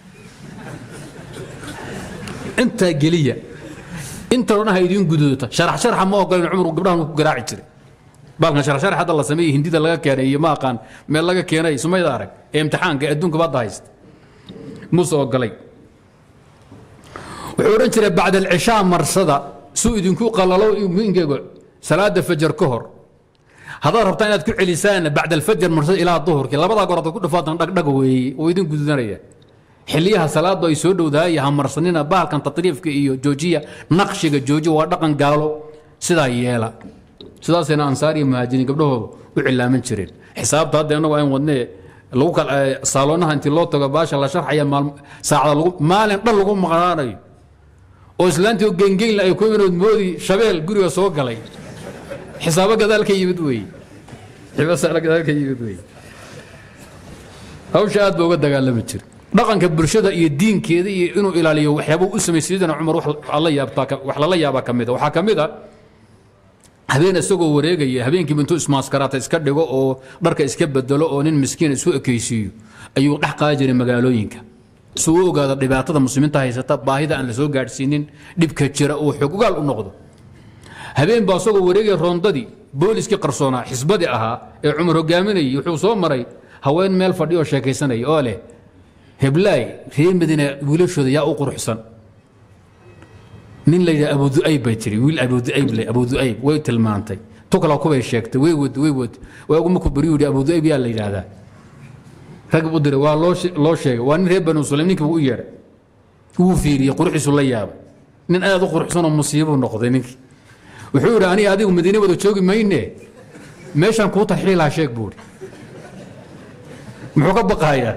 انت قليه انت رونا هيدين قدوته شرح ما اوغلين عمر قبلها قراعي جري بالنا شرح هذا الله سميه هنديدا laga keenay iyo ma aqaan meel laga keenay sumayda arag imtixaanka adduunka baad hayst muso galay wuxuu oran jiray baad al-isha marsada suu idinku qalalo ingego salaada fajr ka hor hada rabtaan inaad ku celisaan baad al-fajr marsada ilaa dhuhurkii labada goor ku dhafaadan dhagdhag weey oo idin gududanaya xiliyaha salaadu ay soo dhowdahay ha marsanina baalkan tatriifka iyo joojiya naqshiga jooji waa dhaqan gaalo sida yeela sidaasina ansaari muhaajiriin gabdhahoodu u cilaaman jireen xisaabta hadda anagu aan wadnay lagu kala saaloonaha intii loo tago baasha la sharxaya saacada lagu maalin dhan lagu maqnaanayo oo islaantii gengeyn ay ku yimid moodi shabeel guriga soo galay xisaabo gadaalka yimid weey xisaabo gadaalka yimid weey hawsha aad booga dagaalami jir dhaqanka bulshada iyo diinkeeda iyo inuu ilaaliyo waxyaabo u sameeyay Umar wax la yaaba kamid waxa kamid habeen isagoo wareegaya habeenkii intuu ismaaskaraata iska dhigo oo dharka iska bedelo oo nin miskiin isu ekaysiyo ayuu dhax qaadi jiray magaalooyinka soo ogaada dhibaatada muslimiinta haysata baahida aan la soo gaarsiinin dhibka jira oo xuquuqal u noqdo habeen baa isagoo wareegay roondadii booliska qarsoona xisbadi ahaa ee Umar hogaaminay wuxuu soo maray haween meel fadhiyo sheekaysanay oo leh heblaay reer Madiina wiilashooda yaa u quruxsan nin leeyahay Abu Du'ayb baytiri wiil Abu Du'ayb leh Abu Du'ayb way tilmaantay tukala ku bay sheegtay way wad way ugu markuu bariyo Abu Du'ayb yaa la yiraahdaa rag u diray waa loo sheegay waa nin reer Banu Sulaym ninkii uu yeeray uu fiiriyay quruxiisu la yaabay nin aad u quruxsan oo musiibo noqday ninkii wuxuu yiri ani adigu Madiina wada joogi mayne meeshan ku tarxiilaa sheeg buuri muxuu ka baqayaa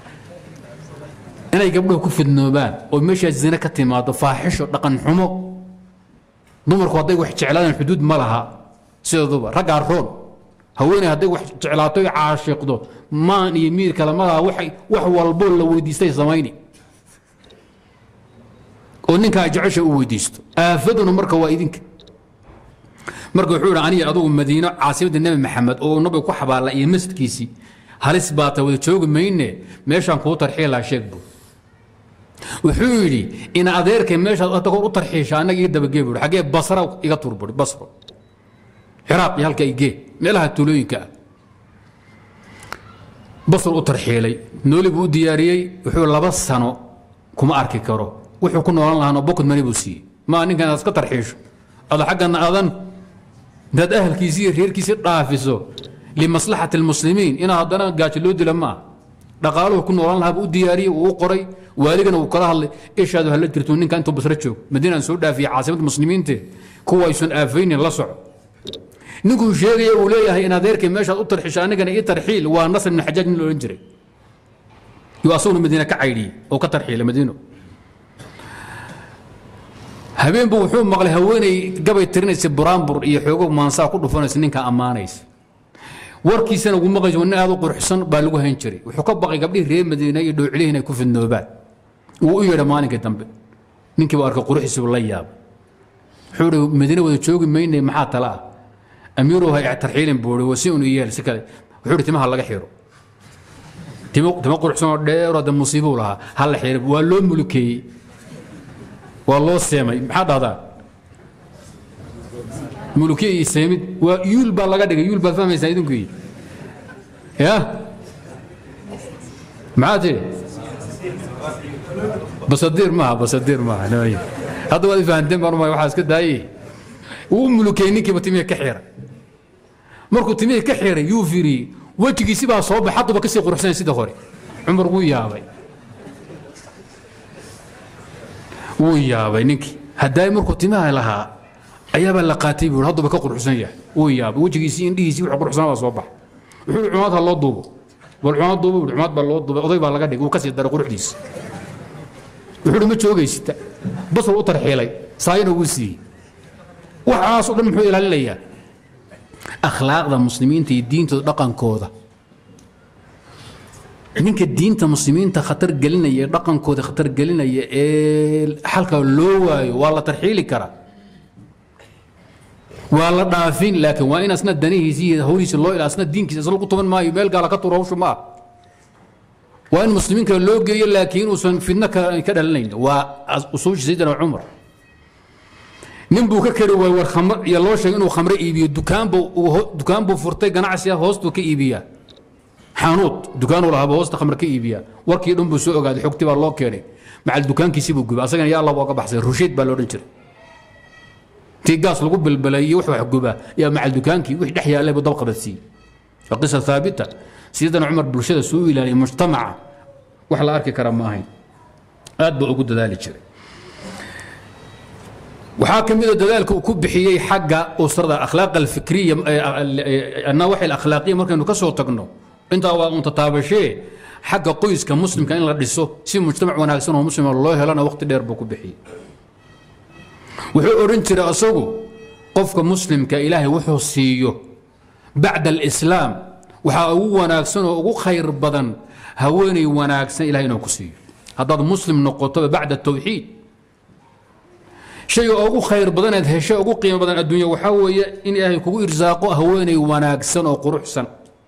inay gabdhuhu ku fidnoobaan oo meesha zina ka timaado faaxisho dhaqan xumo dumarku haday wax jeclaadaan xuduud ma laha sidoo rag aroon haweeney haday wax jeclaato ay caashiqdo maan iyo miir kala ma laha wax walbo la weydiistay sameeyni oo ninka jecesha uu weydiisto aafaduna marka waa idinka marka wuxuu aniga adigu Madiina caasimada Nabi Maxamed oo nabi ku xabaala iyo masjidkiisi halis baata wada joogi mayne meeshan ku tarxiilaa sheegbo وحولي إن أديرك ماشى أتقول أطرحيش أنا جيد بجيب حاجة بصرة إيجا تربر بصرة عراق يهلك يجي ملها تلوين كا بصر أطرحيلي نولي بو دياري وحول لبس سنة كما أركي كرو وحول كنا والله أنا بوكد ماني بوسي ما أني كان أسكتر حيش هذا حق أن أذن داد أهل كيسير غير كيسير رافزو لمصلحة المسلمين إن هذا قاتلود لما دقالوه كنا والله بو دياري وقري والدنا وكره الله إيش هذا هلا ترتونين كانتوا بسرتشوا مدينة سوداء في عاصمة المسلمين تي كويسون آفين لصع نقول شيء ولايه هنا ذيرك ماشى أطرح حشانك أنا إيه ترحيل ونصر من حجاج من الإنجري يواصلون مدينة كعيدي أو كترحيل مدينة هبين بوحوم مغلي هويني قبل ترنس برامبر يحقوق مانسا كله فانا سنين كأمانيس وركي سنة ومغز وانا هذا قرحسن بالغو هنشري وحكب بقي قبل ريم مدينة يدعو عليه هنا يكون في النوبات وإيه رمانك الدنب نينك بارك قرحس والله ياب حوري مدينة وتشوق مين محاط لا أميرو هاي ترحيل بوري وسيون إياه سكالي حوري تمها الله حيرو تما قرحسن دير هذا مصيبة لها هلا حير ولو ملكي والله سامي محد هذا ملوكي سامي ويول بالله يول بالفهم يساعدون كي يا معاتي بصدير معها نايم هذا اللي فهمتم ما يحاس كده هاي وملوكي نيكي بتميه كحيره مركو تميه كحيره يوفري وجهي سيبها صوب حطوا بكسي قرحسين سيده خوري عمر ويا باي ويابay ninkii haday markuu timaha lahaa ayaaba la qaatay buu hadaba ka qurxsan yahay wiyaba wajigiisii indhihiisii wax qurxsan waa soo bax wuxuu cumaad loo duubo wal cumaad duubo cumaad baa loo duubay oday baa laga dhigay uu ka sii daray quruxdiis wuxuu ma joogaysita basal u tarxiilay saayina uu sii waxaas oo dhan muxuu ilaalinayaa akhlaaqda muslimiinta iyo diinta dhaqankooda ninka diinta muslimiinta khatar gelinaya dhaqankooda khatar gelinaya ee halka loo waayo waa la tarxiili kara waa la dhaafin laakiin waa in asna danihiisa hawliisa loo ilaa asna diinkiisa isla ku tuman maayo meel gaala ka turo hawshu ma waa in muslimiinka loo geeyo laakiin uusan fidna ka dhalanayn waa usuush sayyidina Umar nin buu ka kari waay war khamr iyo loo sheegay inuu khamr iibiyo dukaan buu furtay ganacsiga hoostu ka iibiya حانوت دكانه لها بوسط خمر كيبيا وركي دم بسوق قاعد حكتي بالله كيري مع الدكان كيسيبو جوبا اصلا يا الله بوقع بحسن رشيد بالورنجر تيقاس لقب بالبلاي وحو حقوبا يا مع الدكان كي وحده يحيى له بطبقه بسي فقصه ثابته سيدنا عمر بن رشيد سئل للمجتمع وحلا اركي كرم ماهين ادبو وجود ذلك وحاكم إذا ذلك وكبحيي حق أسرة الأخلاق الفكرية النواحي الأخلاقية ممكن إنه كسر تقنو أنت تتابع شيء حق قيس كمسلم كان يلا دسو سي مجتمع وناقصنا ومسلم الله لنا وقت دير بكبحي وحو أورنتي رأسوه قف كمسلم كإلهي وحو سيو بعد الإسلام وحو وناقصنا وقو خير بدن هويني وناقصنا إلهي نوكسيو هذا مسلم نقطة بعد التوحيد شيء أقو خير بدن هذا شيء أقو قيمة بدن الدنيا وحوي إن إلهي كو إرزاقه هويني وناقصنا وقروحسن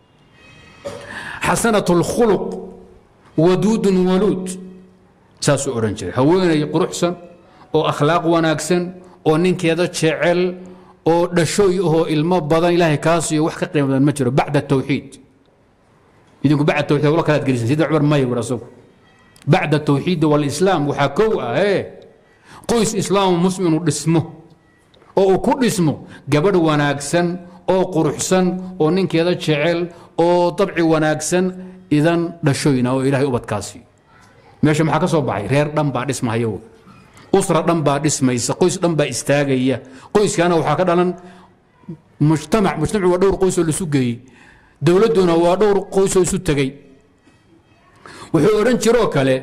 حسنة الخلق ودود ولود ساسو أورنجري هويني قروحسن أو أخلاق وناقصن أو نين كذا شعل أو دشوي هو الماء بدن إلهي كاسي وحكي قيمة بدن مجرى بعد التوحيد إذا بعد التوحيد والله كانت جلسة سيدنا عمر ما يورثوه بعد التوحيد والإسلام وحكوه قيس إسلام مسلم اسمه أو كل اسمه جبر وناقسن أو قرحسن أو نين كذا شعل أو طبع وناقسن إذن دشوينا وإلهي أبد كاسي ماشي محاكا صوبعي غير دم بعد اسمها يو أسرة دم بعد اسمها يسا قيس دم بعد استاغية قيس كان وحاكا دلن مجتمع ودور قيس اللي سوقي دولتنا ودور قيس اللي سوتقي وحورن شروكا لي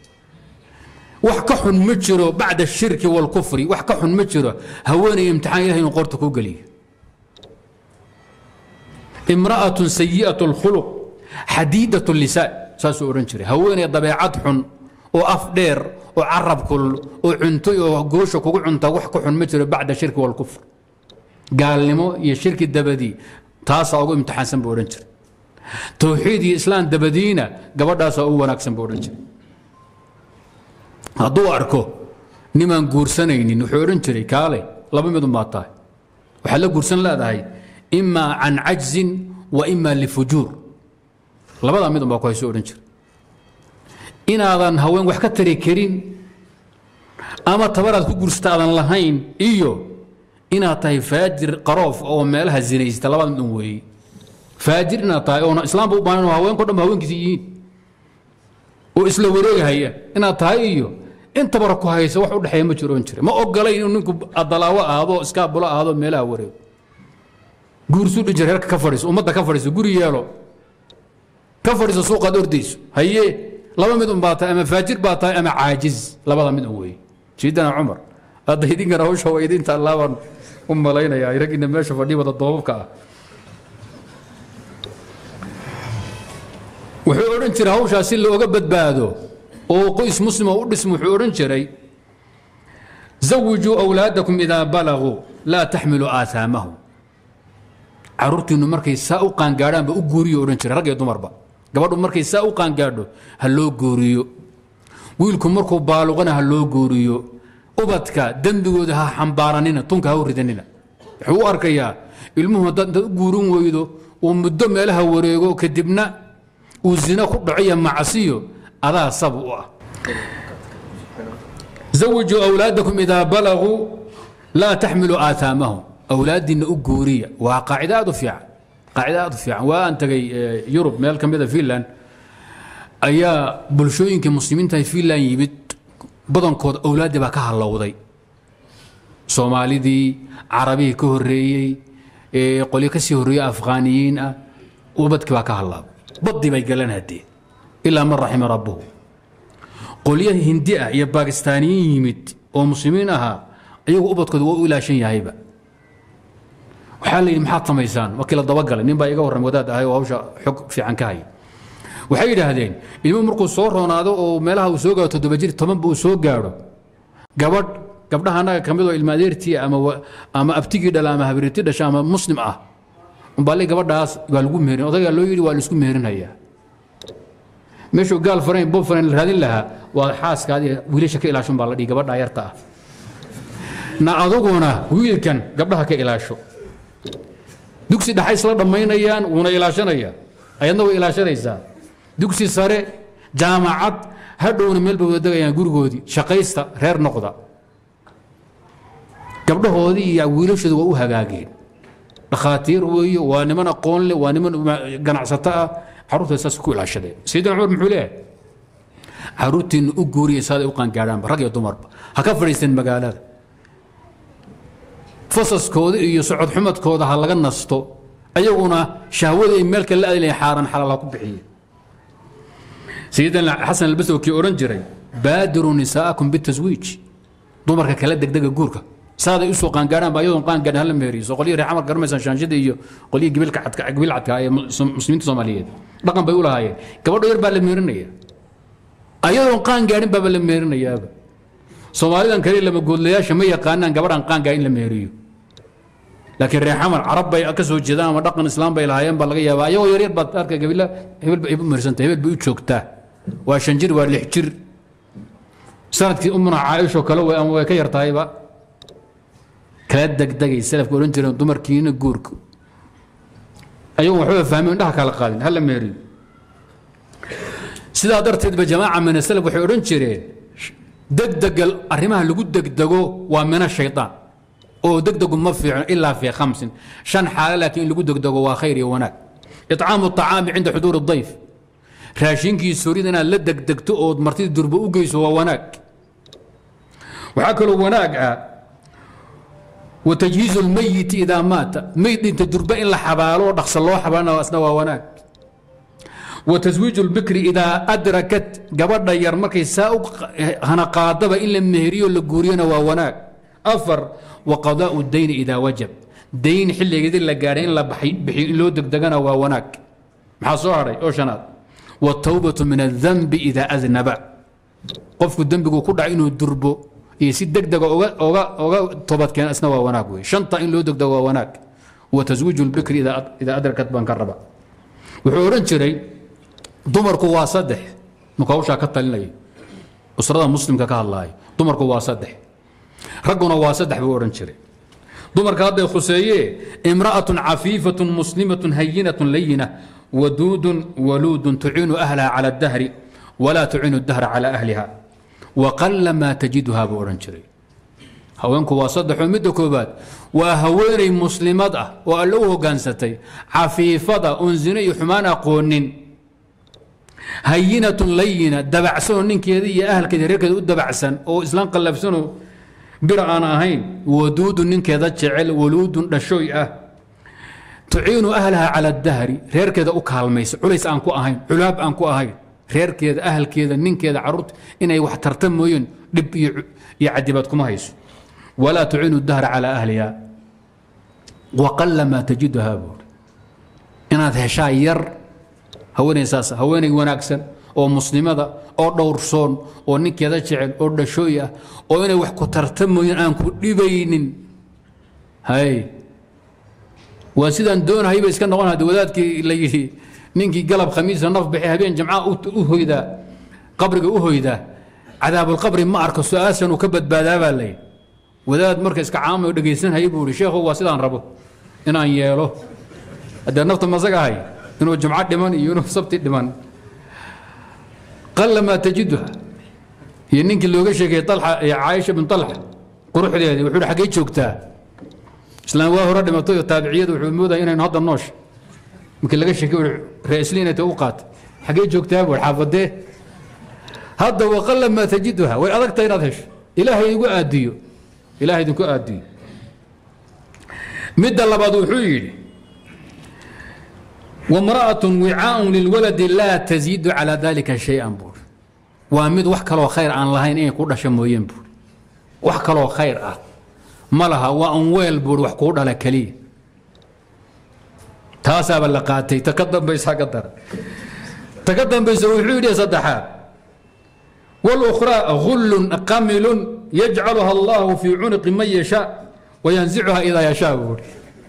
وحكحن مجرو بعد الشرك والكفر وحكحن مجرو هواني امتحان إلهي نقرتك وقلي امرأة سيئة الخلق حديدة اللسان ساسو أورنشري هواني ضبيعات حن وأفدير وعرب كل وعنتي وقوشك وعنتا وحكحن مجرو بعد الشرك والكفر قال لي يا شرك الدبدي تاسا أقول امتحان سنب أورنشري توحيدي إسلام دبدينا قبل داسا أول أكسن بأورنشري hadduu arko nimaan guursanaynin wuxuu odhan jiray kaale laba midun baa tahay waxaad la guursan leedahay imaa can cajzin wa imaa lifujuur labadaa midun baa ku hayso odhan jiray inaadan haween wax ka tari karin ama tabaraad ku guursata aadan lahayn iyo inaad tahay faajir qaroof oo meelaha zinaysta labada midun weeye faajir inaad tahay oona islaamba u baahan oo haweenko dhan ba haweenkiisa yihiin oo isla wareegahaya inaad tahay iyo intaba ku haysa wax u dhaxeeya ma jiro jira ma ogolay inuu ninku adalaawo aado iska bulo aado meelaha wareeg guursu dhijir heerka ka fadhiiso ummadda ka fadhiiso guri yeelo ka fadhiiso suuqa ordayso haye laba mid baa tahay ama faajir baa tahay ama caajiz labada mid weey jiidana umar adeydin kana hawsha weydinta laaban umaleynaya iragina meesha fadhi wada doobka ah wuxuu oran jiray hawshaas si looga badbaado oo qoys muslim oo u dhismo wuxuu oran jiray zawiju awlaadakum idha balagu la tahmilu aathamahum carurtiinu markay saa u qaan gaadhaan ba u guuriyo oran jiray rag iyo dumarba gabadhu markay saa u qaan gaadho ha loo guuriyo wiilku markuu baaluqana ha loo guuriyo ubadka dambigooda ha xambaaranina tunka ha u ridanina wuxuu arkayaa ilmuhu dad u guurin weydo oo muddo meelaha wareego kadibna uu zina ku dhaciya macsiyo adaa sab u ah zawiju awlaadakum idha balagu la tahmilu aathamahum awlaadina u guuriya waa qaacidaadu fiican waa aan tagay Yurub meel kamida Finland ayaa bulshooyinka muslimiinta Finland yimid badankood awlaad baa ka halowday Soomaalidii Carabiga ka horeeyay qoli ka sii horeeyay Afgaaniyiin ah ubadkii baa ka halawday baddi bay galan hadii ilaa man rahima rabbuhu qoliyaha hindi ah iyo Baakistaniyiin yimid oo muslimiin aha ayagu ubadkooda waa u ilaashan yahayba waxaa la yidhi maxaad samaysaan markii la dabagalay nin baa iga warramay wadaad ahay oo hawsha xog fiican ka haya waxay yidhaahdeen ilmo markuu soo roonaado oo meelaha uu soo gaaro 7 jir 10 buu soo gaaro gabdhaha anaga kamid oo ilma adeertii ama abtigii dhala ama habriirtii dhasha ama muslim ah umbaali gabadhaas waa lagu meerin odayga loo yiri waa la isku meerinaya meeshu gaal farayn bob farayn raadin laha waa xaaskaadii wiilasha ka ilaashan baa la dhigi gabadha yarta ah na aduguna wiilkan gabdhaha ka ilaasho dugsi dhaxay isla dhameynayaan una ilaashanaya ayadna way ilaashanaysaa dugsi sare jaamacad hadhowna meel bay wada dagayaan gurigoodii shaqaysta reer noqda gabdhahoodii iyo wiilashooda waa u hagaageen dhakhaatiir weeye waa niman aqoon leh waa niman ganacsato ah carruurta saas ku ilaashadeen Sayyidina Umar muxuu leeyahay carruurtiin u guuriyay saad u qaan gaaraan rag iyo dumarba ha ka fadhiisteen magaalada fasaskooda iyo socod xumadkooda ha laga nasto ayaguna shahwada ay meel kale aadeen xaaran xalaal ku bixiyay Sayyidina Xasan al-Basri oran jiray baadiru nisaakum bitazwiij dumarka kala degdega guurka saada u soo qaan gaaraan baa iyadoon qaan gaadhan la meeriyo qoliyo reexamar garmaysan shaanshida iyo qoliyo gibilka cadka ay muslimiinta Soomaaliyeed dhaqan bay u lahaayeen gabadho yar baa la meerinaya ayadoon qaan gaadhin baa la meerinaya Soomaalidan kale lama goodlayaasha ma yaqaanaan gabadhan qaan gaadhin la meeriyo laakiin reexamar carab bay ka soo jeedaan ama dhaqan islaam bay lahaayeen baa laga yaabaa ayagoo yar baad arka gabila hebel bay meersantay hebel bay u joogtaa waa 5 jir waa 6 jir sanadkii umna Caaisha kale way ka yartayba kala degdegay salafku oran jireen dumarkiina guurka ayuu wuxuu fahmay indhaha kala qaadin hal meeriyo sidaa darteed ba jamaaca min salaf waxay oran jireen degdegal arrimaha lagu degdego waa mina shaytaan oo degdegu ma fiicno ilaa fi 5 shan xaal laakiin lagu degdego waa khayr iyo wanaag itcaamu at-ta'aam inda xuduur ad-dayf raashinkii suuridana la degdegto oo martida durba u geyso waa wanaag waxa kale wanaag ah وتجهيز الميت إذا مات ميت أنت دربا إلا حبالو دخس الله حبالنا وأسنوا وناك وتزويج البكر إذا أدركت قبل يرمكي ساوق هنا قاطبة إلا مهريو للجورينا ووناك أفر وقضاء الدين إذا وجب دين حل يجد إلا جارين لا بحي لو دقنا ووناك محصوري أوشنات والتوبة من الذنب إذا أذنب قف الذنب كل عينه دربو يسيد دقدق اوغا توبت كان اسنا وناك وي شنطه ان لو دقدق وناك وتزويج البكر اذا ادركت بان كربا وحورن جري دمركو وا صدح مكوشا كتلني usrada muslimka ka hadlaayo dumarku waa saddex ragguna waa saddex buu odhan jiray dumarka hadday khuseeyee imra'atun cafiifatun muslimatun hayinatun layina waduudun waluudun tuciinu ahlaha cala adahri walaa tuciinu dahra cala ahliha waqalla maa tajiduha buu odhan jiray haweenku waa saddexoo midda koobaad waa haweenay muslimad ah oo alle u hogaansatay cafiifada oon zine iyo xumaan aqoonin hayinatun layina dabacsanoo ninkeeda iyo ahalkeeda reerkeeda u dabacsan oo islaan qallafsanoo bir aan ahayn waduudun ninkeeda jecel waluudun dhashooy ah tuciinu ahlaha cala adahri reerkeeda u kaalmaysa culays aan ku ahayn culaab aan ku ahayn reerkeeda ahalkeeda ninkeeda caruurta inay wax tarta mooyeen dhib iyo cadibaad kuma hayso walaa tuciinu dahra cala ahliha waqalla maa tajiduha buuri inaad heshaa yar haweenay saas haweenay wanaagsan oo muslimada oo dhowrsoon oo ninkeeda jecel oo dhashooy ah oo inay wax ku tarta mooyeen aan ku dhibaynin hay waa sidaan doonahayba iska noqon hada wadaadkii la yidhi ninkii galab khamiisa naf bixi habeen jamca u hoydaa qabriga u hoydaa cadaabulqabri ma arko su-aashan uu ka badbaadaa baa layidhi wadaad marka iska caamayo dhegaysanhaya buu ihi sheekhu waa sidaan rabo inaan yeelo haddee nafta masaga ahay inuu jumco dhiman iyo inuu sabti dhiman qalla maa tajiduha iyo ninkii looga sheegay alxa iyo caaisha bin talxa quruxdeedii wuxuu hi xaggee joogtaa islaan waa hore dhimatay oo taabiciyadu wuxuu moodaya inaynu hadda noosh markii laga sheekay reesliin inay u qaatay xaggee joogtaa buu xaafadee hadda waqalla maa tajiduha way adagtahay inaad hesho ilaahay igu aadiyo ilaahay idinku aadiyo midda labaad wuxuu yidhi wamra'atun wicaaun lilwaladi laa taziidu calaa dalika shay-an buuri waa mid wax kaloo khayr aan lahayn inay ku dhasho mooyeen buuri wax kaloo khayr ah ma laha waa un weel buuri wax kuu dhala keliya taasaaba la qaatay ta ka dambaysa ka dara ta ka dambaysa wuxuu yidhi saddexaad walukhraa gullun qamilun yajcaluha allahu fii cunuqi man yashaa wayanzicuha idaa yashaa buuri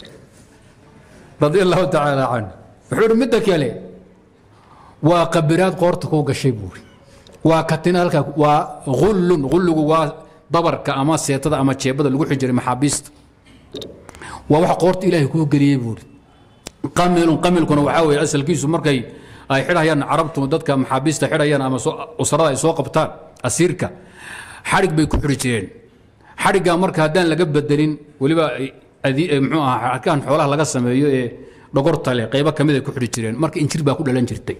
radia allahu tacaala canhu wuxuu ihi midda kale waa qabiraad qoorta kuu gashay buuri waa katina halkaa waa gullun gulligu waa dabarka ama seetada ama jeebada lagu xinjiray maxaabiista waa wax qoorta ilaahay kuu geliyey buuri qamilun qamilkuna waxaa weeye asalkiisu markay ay xidhayaan carabtu dadka maxaabiista xidhayaan ama usrada ay soo qabtaan asiirka xadhig bay ku xidhi jireen xadhiggaa marka haddaan laga bedelin weliba muxuu ahaa arkaan xoolaha laga sameeyo ee dhogorta leh qaybo ka mid ay ku xidhi jireen marka injir baa ku dhalan jirtay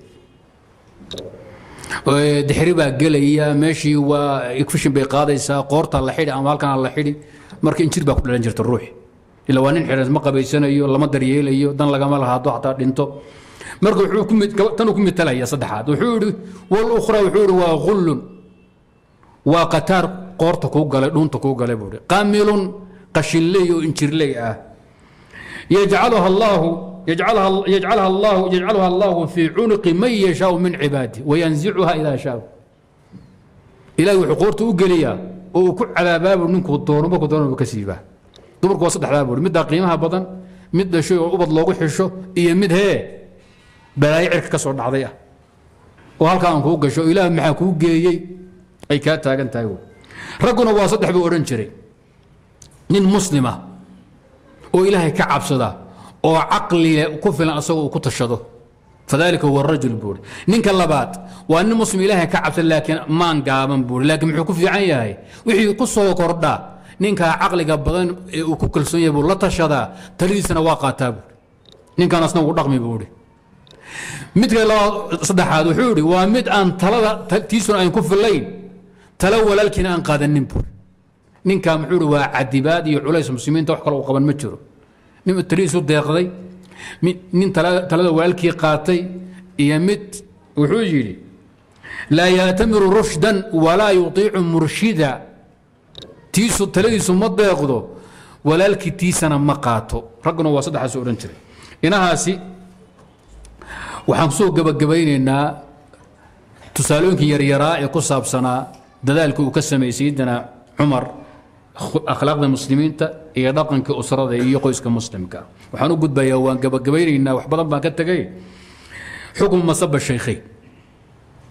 dixri baa gelaya meeshii waa igfishin bay qaadaysaa qoorta la xidhi ama halkan la xidhi marka injir baa ku dhalan jirta ruuxi ila waa nin xidhan ma qabaysanayo lama daryeelayo dan lagama lahaado xataa dhinto marka tanuu ku mitalaya saddexaad wuxuu yidhi walukhra wuxuu yidhi waa gullun waa qataar qoorta kuu galay dhuunta kuu galay buu yidhi qamilun qashinley oo injirley ah yajcaluha allahu fii cunuqi man yashaau min cibaadi wayanzicuha idaa shaa ilahi wuxuu qoorta u geliyaa oo uu ku cadaabaabu ninkuu doono markuu doono ka siibaa dumarku waa saddexdaa buuri middaa qiimaha badan mid dhashoy oo ubad loogu xisho iyo mid hee balaayo cirka ka soo dhacday ah oo halkaa aan kuu gasho ilaah maxaa kuu geeyey ay kaa taagan tahay ragguna waa saddex buu odhan jiray nin muslima oo ilaahay ka cabsada oo caqlile ku filan asagoo uu ku tashado fadalika huwa rajul buuri ninka labaad waa nin muslim ilaahay ka cabsada laakiin maan gaaban buuri laakiin muxuu ku fiican yahay wixii ku soo kordhaa ninkaa caqliga badan ee uu ku kalsoon yahay buu la tashadaa talidiisana waa qaataa buuri ninkaan asna uu dhaqmi buuri midka labaad saddexaad wuxuu yidhi waa mid aan talada tiisuna aan ku filayn talo walaalkiina aan qaadanin buuri ninkaa muxuu yidhi waa cadibaad iyo culays muslimiinta wax kale uu qaban ma jiro nin talidiisu deeqday nin talada walaalkii qaatay iyo mid wuxuu yidhi laa yaatamiru rushdan walaa yutiicu murshida tiisu taladiisu ma deeqdo walaalkii tiisana ma qaato ragguna waa saddexaas odhan jiray inahaasi waxaan kusoo gabagabaynaynaa tusaalooyinkii yaryaraa ee ku saabsanaa dadaalka uu ka sameeyey sayidina cumar akhlaaqda muslimiinta iyo dhaqankii usrada iyo qoyska muslimka waxaan u gudbayaa waan gabagabaynaynaa wax badan baan ka tegay xukm masaba shaykhayn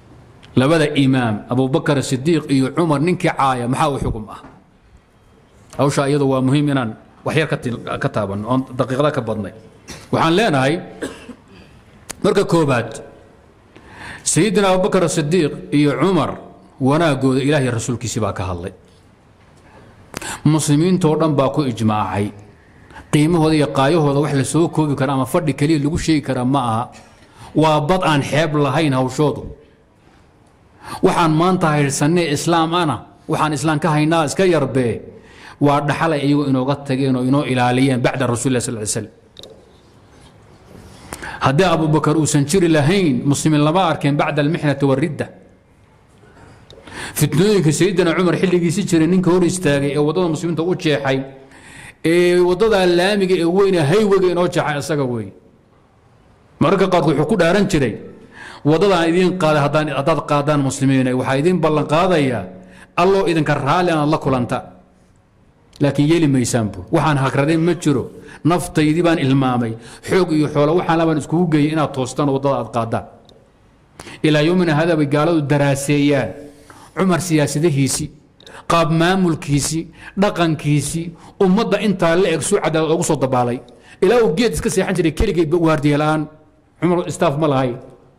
labada imaam abubakar sidiiq iyo cumar ninkii caaya maxaa u xukun ah hawsha iyadu waa muhiim inaan wax yar ka taabanno oon daqiiqada ka badnay waxaan leenahay marka koobaad sayidina abubakar sidiiq iyo cumar wanaagooda ilaahay rasuulkiisii baa ka hadlay muslimiintoo dhan baa ku ijmaacay qiimahooda iyo qaayahooda wax la soo koobi kara ama fadhi kaliya lagu sheegi kara ma aha waa bad aan xeeb lahayn hawshoodu waxaan maanta haydhsannay islaam ana waxaan islaam ka haynaa iska yarbee waa dhaxalay iyagu inooga tageen oo inoo ilaaliyeen bacda rasuulilah sal slam haddii abubakar uusan jiri lahayn muslimiin lama arkeen bacda almixnati waridda fitnooyinka sayidina cumar xilligiisi jiray ninka hor istaagay ee waddada muslimiinta u jeexay ee waddada laamiga ee weyne haywega inoo jeexay isaga wey mararka qaarkood wuxuu ku dhaaran jiray waddadaan idiin qaaday haddaad qaadaan muslimiin waxaa idiin ballan qaadayaa alloo idinka raalli inaad la kulanta laakiin yeeli maysaan buu waxaan hagraday ma jiro naftaydii baan ilmaamay xoog iyo xoolo waxaan labaan iskugu geeyay inaad toostaan waddada aad qaadaan ilaa yowmina hada bay gaaladu daraaseeyaan cumar siyaasadahiisii qaab maamulkiisii dhaqankiisii ummadda intaa la eg suu cadaalad loogu soo dabaalay ilaa uu geed iska seexan jiray keligeedba waardiye la'aan cumar istaaf ma lahay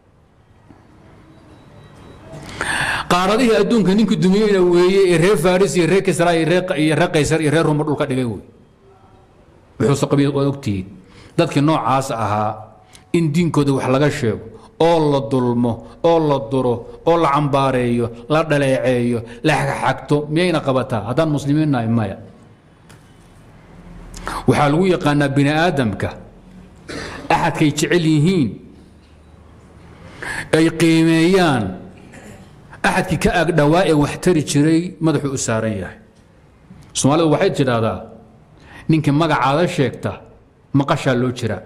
qaaradihii adduunka ninkii dumiyeyna weeye ee reer faris iyo reer kisra iyo reer qaysar iyo reer ruma dhulka dhigay wey wuxuuse qabiil waad ogtihiin dadkii noocaas ahaa in diinkooda wax laga sheego oo la dulmo oo la duro oo la cambaareeyo la dhaleeceeyo la xagxagto miyayna qabataa haddaan muslimiin nahay maya waxaa lagu yaqaanaa bini aadamka axadkay jecel yihiin ay qiimeeyaan axadkii ka agdhawaa ee wax tari jiray madaxuu u saaran yahay soomaalidu waxay tidhaahdaa ninkii magacaada sheegta maqashaa loo jiraa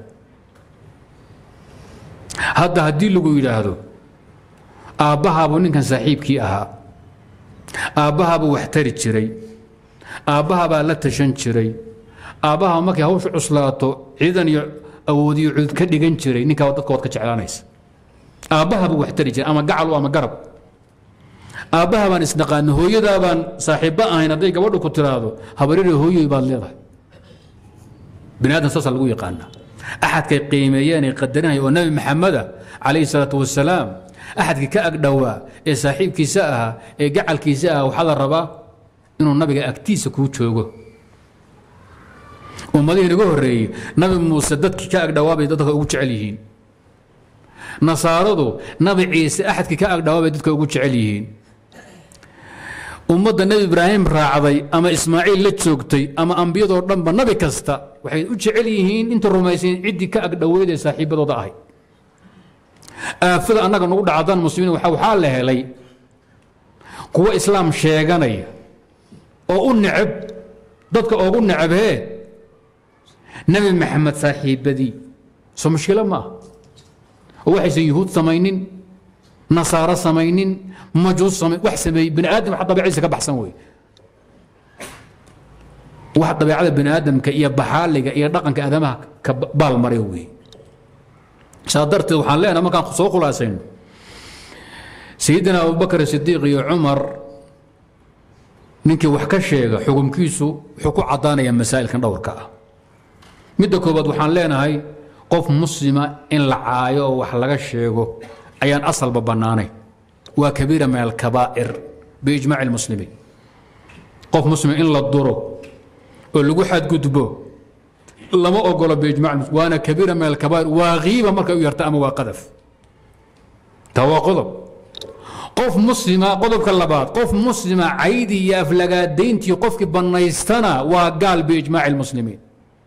hadda haddii lagu yidhaahdo aabbahaabuu ninkan saaxiibkii ahaa aabbahaabuu wax tari jiray aabbahabaa la tashan jiray aabbaha markay hawsha cuslaato ciidan iyo awoodiyo cudud ka dhigan jiray ninkaa dadka waad ka jeclaanaysa aabbahabuu wax tari jiray ama gacal ama garab aabbaha baan isdhaqaano hooyadaa baan saaxiibba ahayn hadday gabadhu ku tiraahdo habaryare hooyoy baad leedahay bini aadam saasaa lagu yaqaanaa axadkay qiimeeyeen ee qadarinaya oo nabi maxameda calayhi salaatu wasalaam axadkii ka agdhowaa ee saaxiibkiisa ahaa ee gacalkiisa ahaa waxaa la rabaa inuu nabiga agtiisa kuu joogo ummadihii naga horreeyey nabi muuse dadkii ka agdhowaa bay dadka ugu jecel yihiin nasaaradu nabi ciise axadkii ka agdhowaa bay dadka ugu jecel yihiin ummadda nebi ibraahim raacday ama ismaaciil la joogtay ama ambiyadoo dhanba nabi kasta waxay u jecel yihiin inta rumaysayn ciddii ka agdhoweyd ee saaxiibadooda ahay aafada annaga nagu dhacdaan muslimiin waxaa la helay kuwa islaam sheeganaya oo u necab dadka oogu necabhee nebi maxamed saaxiibadii soo mushkilo ma ah oo waxaysan yuhuud samaynin nasaaro samaynin majuus wax sameeyey bini aadam wax dabeecadiisa ka baxsan wey wax dabeecada bini aadamka iyo baxaaliga iyo dhaqanka aadamaha ka baalmaray wey saa darteed waxaan leenahay markaan soo khulaasayno sayidina abubakar sidiiq iyo cumar ninkii wax ka sheega xukumkiisu wuxuu ku caddaanaya masaa'ilkan dhowrka ah midda koobaad waxaan leenahay qof muslima in la caayo oo wax laga sheego ayaan asalba bannaanayn waa kabiira min alkabaa'ir biijmaaci lmuslimiin qof muslima in la duro oo lagu xadgudbo lama ogolo biijmac waana kabiira min alkabaa'ir waa ghiiba markay u yarta ama waa qadaf taa waa qodob qof muslima qodobka labaad qof muslima caydii iyo aflagaadayntii qofkii bannaystana waa gaal biijmaaci lmuslimiin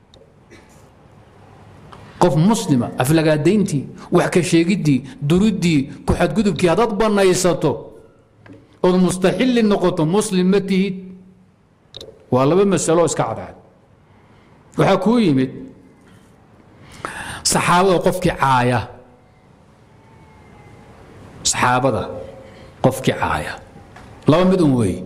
qof muslima aflagaadayntii wax ka sheegiddii duriddii ku xadgudubkii haddaad bannaysato ood mustaxilli noqoto muslim ma tihid waa laba masalo iska cadcad waxaa kuu yimid saxaabada qofkii caaya saxaabada qofkii caaya laba mid un weeye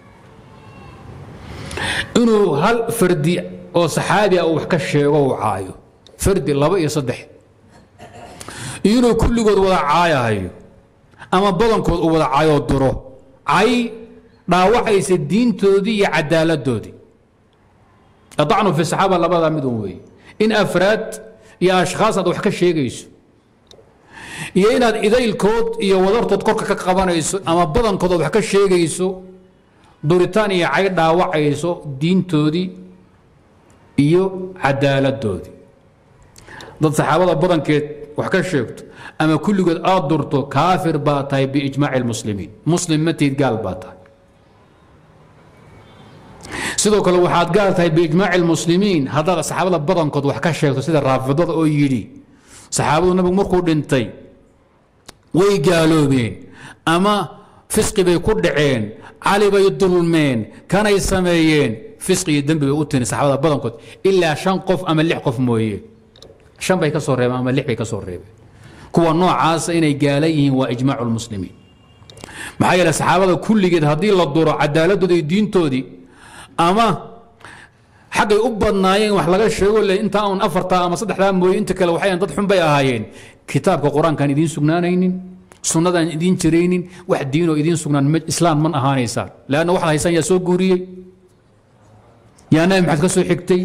inuu hal fardi oo saxaabi ah uu wax ka sheego uu caayo fardi laba iyo saddex inuu kulligood wada caayahayo ama badankood u wada cayoo duro cay dhaawacaysa diintoodii iyo cadaaladoodii. adacnu fi saxaaba labadaa midun weeye, in afraad iyo ashkhaas aad wax ka sheegayso iyo inaad idaylkood iyo wadartood korka ka qabanayso ama badankood aad wax ka sheegayso, duritaan iyo cay dhaawacayso diintoodii iyo cadaaladoodii. dad saxaabada badankeed wax ka sheegto ama kulligood aad durto, kaafir baa tahay biijmaaci lmuslimiin, muslim ma tihid, gaal baa tahay. sidoo kale waxaad gaal tahay biijmaaci lmuslimiin haddaad saxaabada badankood wax ka sheegto, sida raafidada oo yidhi saxaabadu nabigu markuu dhintay way gaaloobeen ama fisqi bay ku dhaceen, cali bay dulmeen, kanay sameeyeen, fisqi iyo dembi bay u tini saxaabada badankood ilaa 5 qof ama 6 qof mooye. 5 bay ka soo reebeen ama 6 bay ka soo reebeen. kuwa noocaasa inay gaala yihiin waa ijmaacu lmuslimiin. maxaa yeelay saxaabada kulligeed haddii la duro cadaaladooda iyo diintoodii ama xaggay u badnaayeen wax laga sheego le intaa un 4 ama 3 mooye, inta kale waxay dad xun bay ahaayeen, kitaabka qur-aankaan idiin sugnaanaynin, sunnadaan idiin jiraynin, wax diinoo idiin sugnaan islaam man ahaanaysaan. leanna waxaad haysaan yaa soo guuriyey, yaa nabi maxamed ka soo xigtay,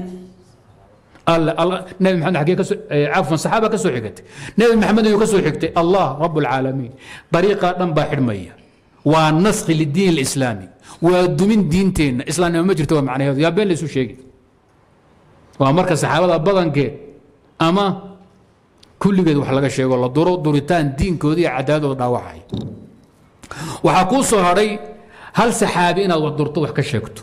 nabi maxamed xagee ka soo cafwan saxaaba ka soo xigtay, nabi maxamed ayuu ka soo xigtay allah rabbul caalamiin. dariiqa dhan baa xidhmaya, waa naskhi lidiin alislaami, waa dumin diinteenna. islaamnimo ma jirto waa macnaheedu, yaa been laysu sheegi. waa marka saxaabada badankeed ama kulligeed wax laga sheego la duro, duritaan diinkooda iyo cadaaladooda dhaawacay. waxaa kuu soo hadhay hal saxaabi inaad wax durto, wax ka sheegto,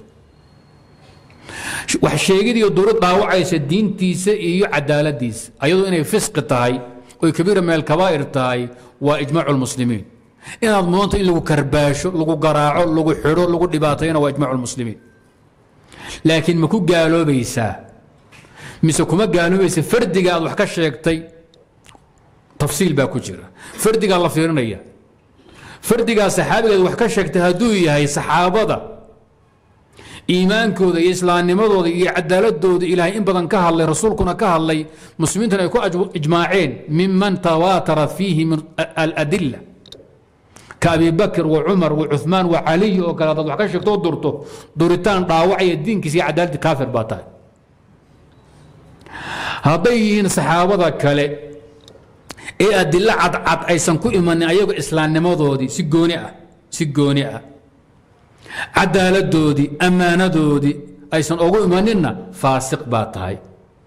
wax sheegid iyo duro dhaawacaysa diintiisa iyo cadaaladiisa, ayadoo inay fisqi tahay oy kabiira min alkabaa'ir tahay, waa ijmaacu lmuslimiin. inaad mudanta in lagu karbaasho, lagu garaaco, lagu xidho, lagu dhibaatayna waa ijmaacu lmuslimiin. laakiin ma ku gaaloobaysaa mise kuma gaaloobaysa? fardiga aad wax ka sheegtay tafsiil baa ku jira, fardigaa la fiirinaya. fardigaa saxaabigaad wax ka sheegtay hadduu yahay saxaabada iimaankooda iyo islaamnimadooda iyo cadaaladooda ilaahay in badan ka hadlay, rasuulkuna ka hadlay, muslimiintuna ay ku ijmaaceen, miman tawaatarat fiihi min aladila ka abi bakr wa cumar wa cuثmaan wa caliy oo kale hadaad wax ka sheegto oo durto, duritaan dhaawacaya diinkiisa iyo cadaaladii, kaafir baa tahay. hadday yihiin saxaabada kale ee adilo cadcad aysan ku imanin ayago islaamnimadoodii si gooni ah cadaaladoodii ammaanadoodii aysan ugu imaninna, faasiq baa tahay,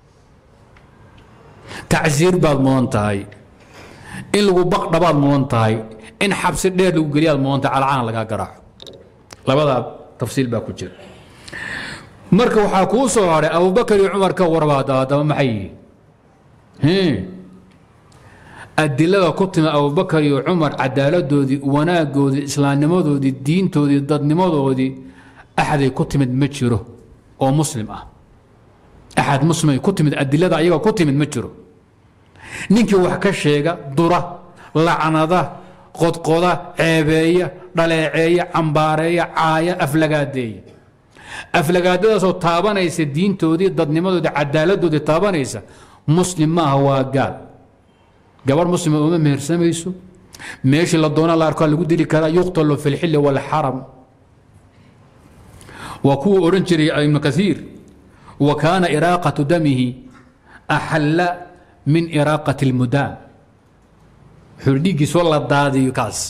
tacsiir baad mudan tahay, in lagu baqdhabaad mudan tahay, in xabsi dheer lagu geliyaad mudan tahay, calacaan lagaa garaaco. labadaa tafsiil baa ku jira. marka waxaa kuu soo hadhay abubakar iyo cumar ka warbaadaba maxay yihiin? adilada ku timi abubakar iyo cumar cadaaladoodii, wanaagoodii, islaamnimadoodii, diintoodii, dadnimadoodii, axaday ku timid ma jiro oo muslim ah. axad muslimay ku timid adilada ayaga ku timid ma jiro. ninkii wax ka sheega, dura, lacnada, qodqoda, ceebeeya, dhaleeceeya, cambaareeya, caaya, aflagaadeeya, aflagaadadaasoo taabanaysa diintoodii, dadnimadoodii, cadaaladoodii taabanaysa, muslim maaha, waa gaal. gabar muslima uma mehersamayso, meeshii la doona la arkaa lagu dili karaa, yuqtalu fi lxilli wاlxaram. waa kuwa odhan jiray ibnu kaiir, wa kaana iraaqatu damihi axalla min iraaqati اlmudaam. wuxuu dhiiggiisoo la daadiyo kaas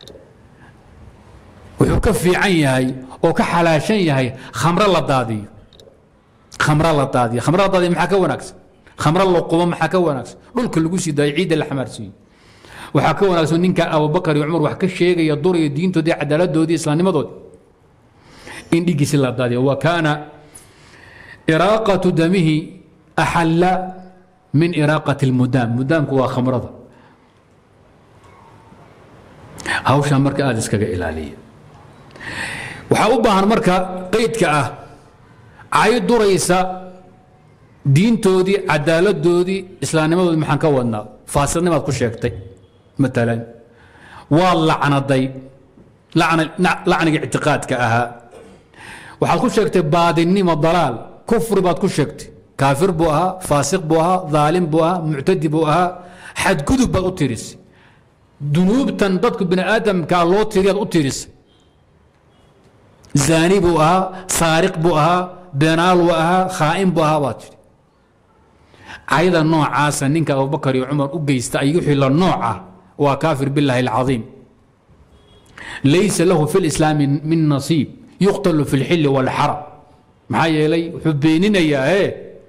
wuxuu ka fiican yahay oo ka xalaashan yahay khamro la daadiyo. khamro la daadiyo maxaa ka wanaagsan? khamro la qubo maxaa ka wanaagsan? dhulka lagu sii daayo, ciidda la xamaarsiiyo. waxaa ka wanaagsan ninka abubakar iyo cumar wax ka sheegaya duraya diintoodii, cadaaladoodii, islaamnimadoodii, in dhiiggiisi la daadiyo. wa kaana iraaqatu damihi axalla min iraaqati اlmudaam. mudaamku waa khamrada. hawshaa marka aada iskaga ilaaliya. waxaa u baahan marka qeydka ah cay duraysa diintoodii, cadaaladoodii, islaamnimadoodii. maxaan ka wadnaa? faasiqnimaad ku sheegtay maalan, waa lacnaday, lacniga ictiqaadka ahaa. waxaad ku sheegtay baadinnimo, dalaal, kufri baad ku sheegtay. kaafir buu ahaa, faasiq buu ahaa, daalim buu ahaa, muctadi buu ahaa, xadgudub baad u tirisay. dunuubtan dadku bini aadamka loo tiriyaad u tirisay zaani buu ahaa saariq buu ahaa beenaal buu ahaa khaa'in buu ahaa baad tidhi cayda noocaasa ninka abubakar iyo cumar u geysta ay wixii la nooc ah waa kaafir billahi alcadiim laysa lahu fi lislaami min nasiib yuqtalu fi lxilli walxaram maxaa yeelay wuxuu beeninayaa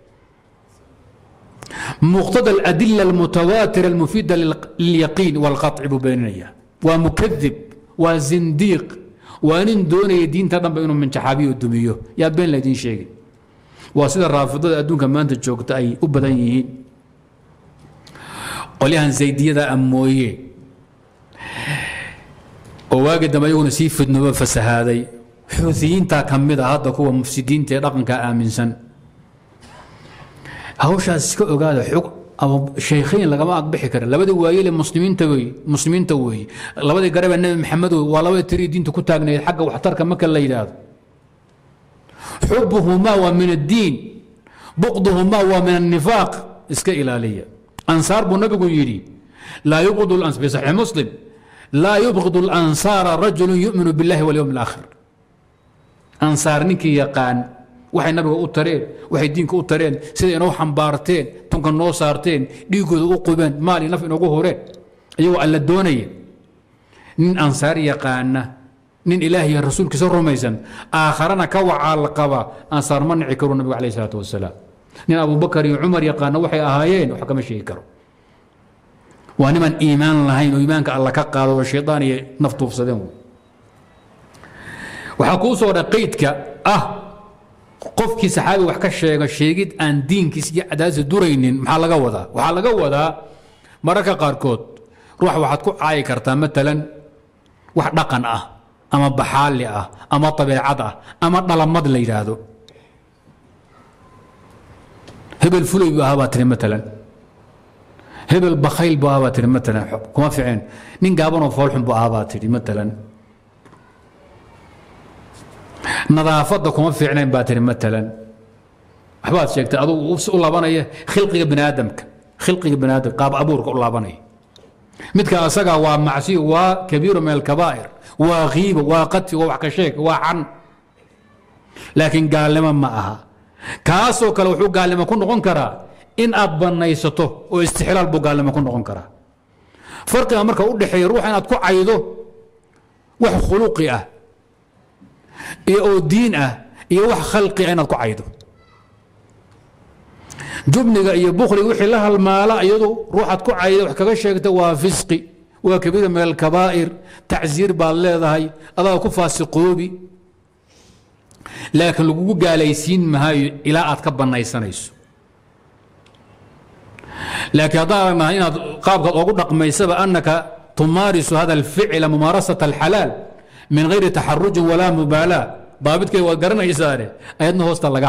muqtada aladila almutawaatira almufiida lilyaqiin walqaطci buu beeninayaa waa mukadib waa zindiiq waa nin doonaya diinta dhanba inuu minjaxaabiyo dumiyo yaa been laydin sheegay waa sida raafidada adduunka maanta joogta ay u badan yihiin qolyahan zaydiyada mooye oo waagi dambe ayaguna sii fidnooba fasahaaday xuutiyiintaa ka mid a hadda kuwa mufsidiinta ee dhaqankaa aaminsan hawshaas iska ogaada shaykhayn lagama aqbixi kara labadii waayele muslimiinta weeye labadii garabee nebi maxamed wey waa labada tirii diinta ku taagnayd xagga waxtarka marka la yidhaahdo xubuhumaa waa min addiin buqduhumaa waa min annifaaq iska ilaaliya ansaar buu nabigu yidhi laa yubqid fi saxiix muslim laa yubqid alansaara rajulu yuminu biاllahi walyowm alaakhir ansaar ninkii yaqaan waxay nabiga u tareen waxay diinka u tareen siday inoo xambaarteen tunka noo saarteen dhiigooda u qubeen maal iyo naf inoogu horeen iyagoo alla doonaya nin ansaar yaqaana nin ilaah iyo rasuulkiisa rumaysan aakharana ka wacaa la qaba ansaar ma nici karu nabiga calayh isalaatu wasalaam nin abubakar iyo cumar yaqaana waxay ahaayeen wax kama sheegi karo waa niman iimaan lahayn oo iimaanka alla ka qaado oo shaydaan iyo naftuufsadeen waxaa kuu soo dha qaydka qofkii saxaabi wax ka sheega sheegid aan diinkiis iyo cadaadisa duraynin maxaa laga wadaa waxaa laga wadaa mararka qaarkood ruux waxaad ku caayi kartaa maalan wax dhaqan ah ama baxaali ah ama dabeecad ah ama dhalamad la yidhaahdo hebel fulay buu ahaa baa tiri maalan hebel bakhayl buu ahaa baa tiri maalan kuma ficeen nin gaabanoo foolxun buu ahaa baa tidhi maalan nadaafadda kuma fiicnayn baa tiri maalan waxbaad sheegtay adugu u laabanaya khilqiga biniaadamka qaab abuurka u laabanaya midka asaga waa macsiyo waa kabiiru min alkabaa'ir waa khiibo waa qadfi waa wax ka sheeg waa can laakiin gaalnimo ma aha kaasoo kale wuxuu gaalnimo ku noqon karaa in aad banaysato oo istixlaal buu gaalnimo ku noqon karaa farqiga marka u dhexeeya ruuxa inaad ku caydo wax khuluqi ah iyo oo diin ah iyo wax khalqi ah inaad ku caydo jubniga iyo bukhliga wixii la halmaala iyadu ruuxaad ku cayda wax kaga sheegta waa fisqi waa kabiira min alkabaa'ir tacsiir baad leedahay adaa ku faasiqoobi laakiin lagugu gaalaysiin maayo ilaa aad ka banaysanayso laakiin haddaan aragnahay inaad qaabkaad ugu dhaqmaysaba annaka tumaarisu hada alficla mumaarasata alxalaal min غayri taxarujin walaa mubaalaa daabidkay waad garanaysaane ayadna hoosta laga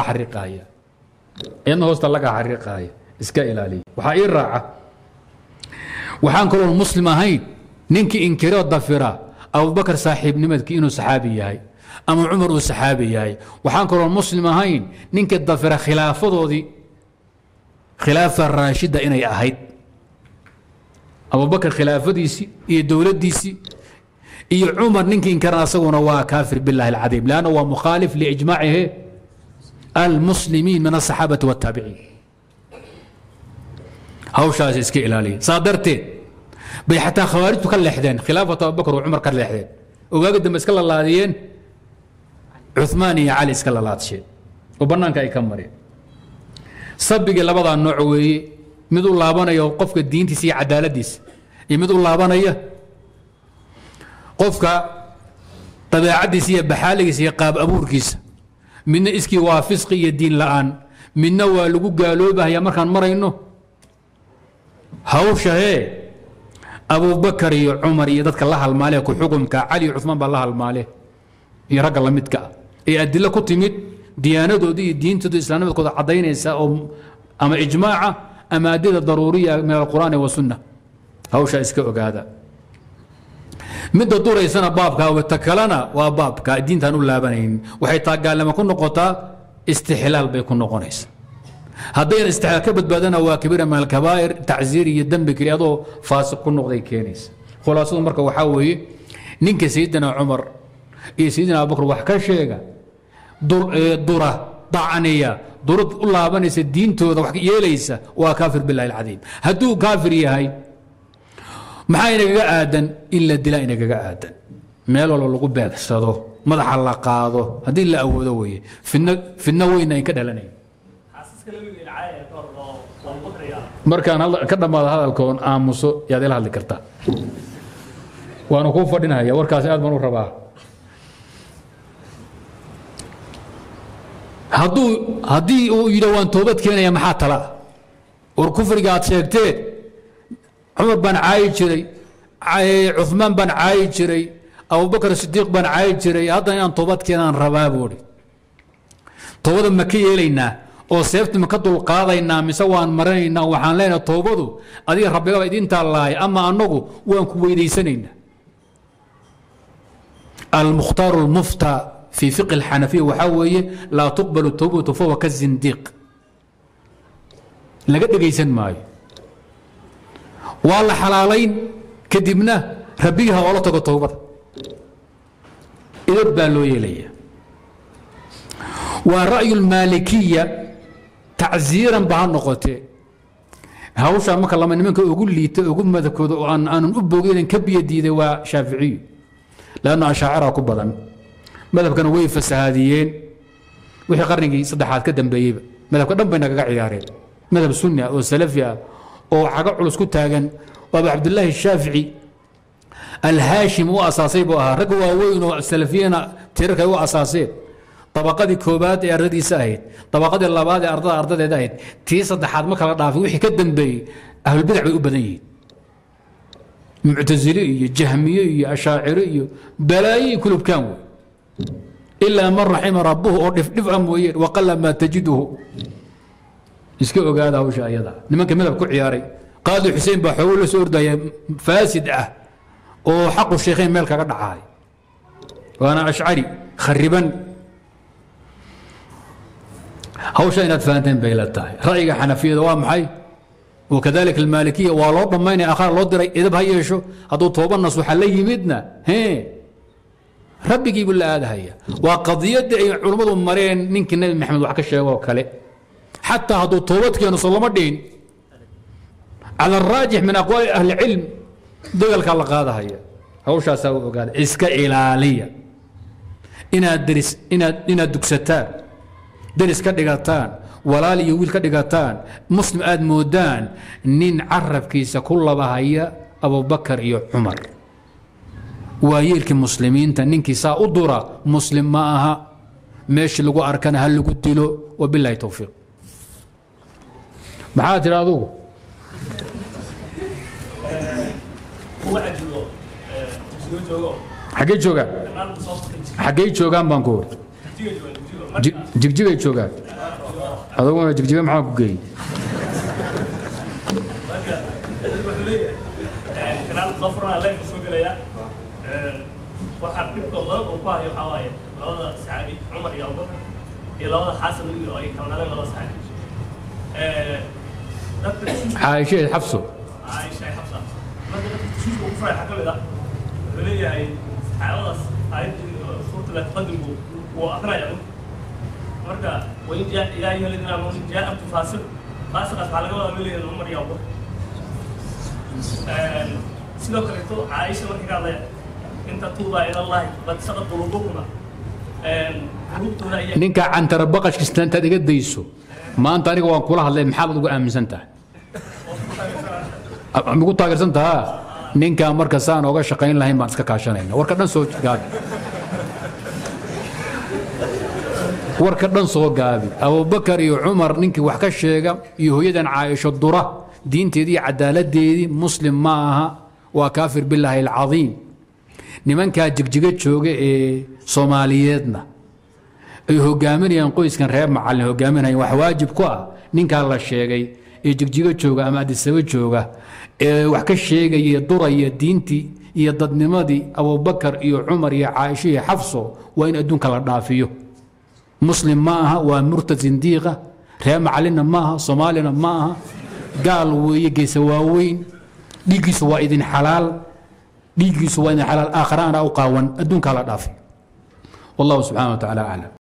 xariiqaaya iska ilaaliya waxaa ii raaca waxaan kaloo muslim ahayn ninkii inkiroo dafira abubakar saaxiibnimadkii inuu saxaabi yahay ama cumar uu saxaabi yahay waxaan kaloo muslim ahayn ninkii dafira khilaafadoodii khilaafa raashida inay ahayd abubakar khilaafadiisii iyo dowladdiisii iyo cumar ninkii inkaran asaguna waa kaafir biاllahi اlcadiim lanna waa mukhaalif liijmaacihi almuslimiin min aلصaxaabati wالtaabiciin hawshaas iska ilaaliya saa darteed bay xataa khawaarijtu ka leexdeen khilaafatu abubakar oo cumar ka leexdeen ogaagi dambe iska lalaadiyeen cuثmaan iyo cali iska lalaadsheed oo bannaanka ay ka mareen sabigii labadaa nooc weeye mid u laabanaya qofka diintiisa iyo cadaaladiisa iyo mid u laabanaya qofka dabeecadiisa iyo baxaaligiisa iyo qaab abuurkiisa midna iskii waa fisqi iyo diin la'aan midna waa lagu gaaloobahaya markaan marayno hawshahee abubakar iyo cumar iyo dadka la halmaale ku xukumka cali iyo cuثmaan baa la halmaale iyo ragga la midka ah ee adilo ku timid diyaanadooda iyo diintooda islaamnimadkooda caddaynaysa oo ama ijmaaca ama adila daruuriya min alqur'aani wasunna hawshaa iska ogaada midda duraysana baabkaa ta kalena waa baabka diintaan u laabanayn waxay taa gaalnimo ku noqotaa istixlaal bay ku noqonaysa haddayna istixlaal ka badbaadana waa kabiira min alkabaa'ir tacsiir iyo dembi keli adoo faasiq ku noqday keenaysa khulaasadu marka waxaa weeye ninka sayidina cumar iyo sayidina abubakar wax ka sheega dura dacaniya durad u laabanaysa diintooda wax yeelaysa waa kaafir billahi alcadiim hadduu kaafir yahay maxaa inagaga aadan in la dila inagaga aadan meel walba lagu beegsado madaxa la qaado haddii la awoodo weeye fidno weyna ay ka dhalanayn markaan ka dhammaado hadalkoon aamuso yaad ila hadli kartaa waanu kuu fadhinaya warkaasi aad baan u rabaa haddii uu yidha waan toobad keenaya maxaa tala war kufriga aad sheegteen cumar baan caayi jiray cuثmaan baan caayi jiray abubakr sidiiq baan caayi jiray haddana inaan toobad keenaan rabaa buuhi toobada ma ka yeelaynaa oo seefta ma ka dulqaadaynaa mise waan maranaynaa waxaan leenahay toobadu adiga rabbigaba idintaa lahay ama annagu waan ku weydaysanaynaa almukhtaaru almufta في فقه الحنفية وحاوية لا تقبل التوبة فهو كالزنديق لقد جيسن ماي والله حلالين كدبنا ربيها ولا تقى توبة إذا بالو يلي ورأي المالكية تعزيرا بها نقطة هاوشا مك الله من منك أقول لي أقول ماذا كذا أن أبوغين كبي ديده وشافعي لأنه أشاعرها كبدا madhabkana way fasahaadiyeen wixii qarnigii saddexaad ka dambeeyeyba madhabka dhan bay nagaga ciyaareen madhab sunni oo salafi ah oo xaga culus ku taagan waa Abdullah Shaafici al-Hashim oo asaasay buu ahaa rag waaweyn oo salafiyana tirka oo asaasay tabaqadii koobaad ee ardadiisa ahayd tabaqadii labaad ee ardadeeda ahayd tii saddexaad ma kala dhaafay wixii ka dambeeyay ahlul bid'ah bay u badan yihiin mu'tazili iyo jahmiye iyo ashaaciri iyo balaayi kulubkan إلا من رحم ربه ودف أمويين وقل ما تجده اسكو هذا هو شيء أيضا لمن كمل بكل عياري قاضي حسين بحول سورد فاسد وحق الشيخين مالك قد عاي وأنا أشعري خربا هو شيء نتفانتين بيلتاي رأيك حنفية دوام حي وكذلك المالكية والله ضميني آخر الله دري إذا بهي شو هذا طوبا نصوح اللي يمدنا هي ربي يقول له هذا هي وقضية علماء مرين نينك النبي محمد وحكى الشيء وكله حتى هذو طوبت كانوا صلى الله عليه على الراجح من أقوال أهل العلم دول قال لك هذا هي هو شو سوى قال إسكا إلالية إنا درس إنا دكستان درس كدقاتان ولا لي يقول كدقاتان مسلم آد مودان نين عرف كيس كل بهاية أبو بكر يا عمر وايلك مسلمين تنينكي سا أدورا مسلم معها ماشي لقو أركان هل لقو ديلو وبالله توفيق محاتر هذو حقيت شوغا حقيت شوغا بانكور جيجيجا شوغا هذا هو جيجيجا معاكو جاي waxaa dhibka laba uu ku hayo waxaa waaye labada saxaabi cumar iyo abubakar iyo labada xasan iyo ay kala naleen labada saxaabi عائشة حفصه عائشة حفصه marka dadka tashwiishka ugu faraxa ka mid ah wuxuu leeyahay saxaabadaas aayadii suurta la taqadimku wuu aqrinaya marka wain jaa ilaa ayuha aladiina aamanu jaa'akum faasiq faasiqaas waxaa laga wadaa leeyahay cumar iyo abubakar sidoo kaleeto caaisha markay ka hadlaya inta tuuba ila allahi qad saqat qulubukum ninka cantara baqashkiisa intaad iga dayso maanta aniga waan kula hadlay maxaad ugu aaminsan tahay ugu taageersan tahay ninka marka saan oga shaqayn lahayn baan iska kaashanayna warka dhan soo gaabi warka dhan soo gaabi abubakar iyo cumar ninkii wax ka sheega iyo hooyadan caaisho dura diinteedii cadaaladeedii muslim ma aha waa kaafir billaahi alcadiim nimankaa jigjiga jooga ee soomaaliyeedna ay hogaaminayaan qoyskan reer macallin hogaaminayaan wax waajib ku ah ninkaa la sheegay ee jigjiga jooga ama adisaba jooga ee wax ka sheegaya duraya diintii iyo dadnimadii abubakar iyo cumar iyo caaisha iyo xafso waa in adduunka la dhaafiyo muslim ma aha waa murtad sindiiqa reer macallinna ma aha soomaalina ma aha gaal weeye geesa waaweyn dhiiggiisa waa idin xalaal dhiiggiisu waa inay xalaal aakhara ana u qaawan adduunka la dhaafay wallahu subxaana wa tacaala aclam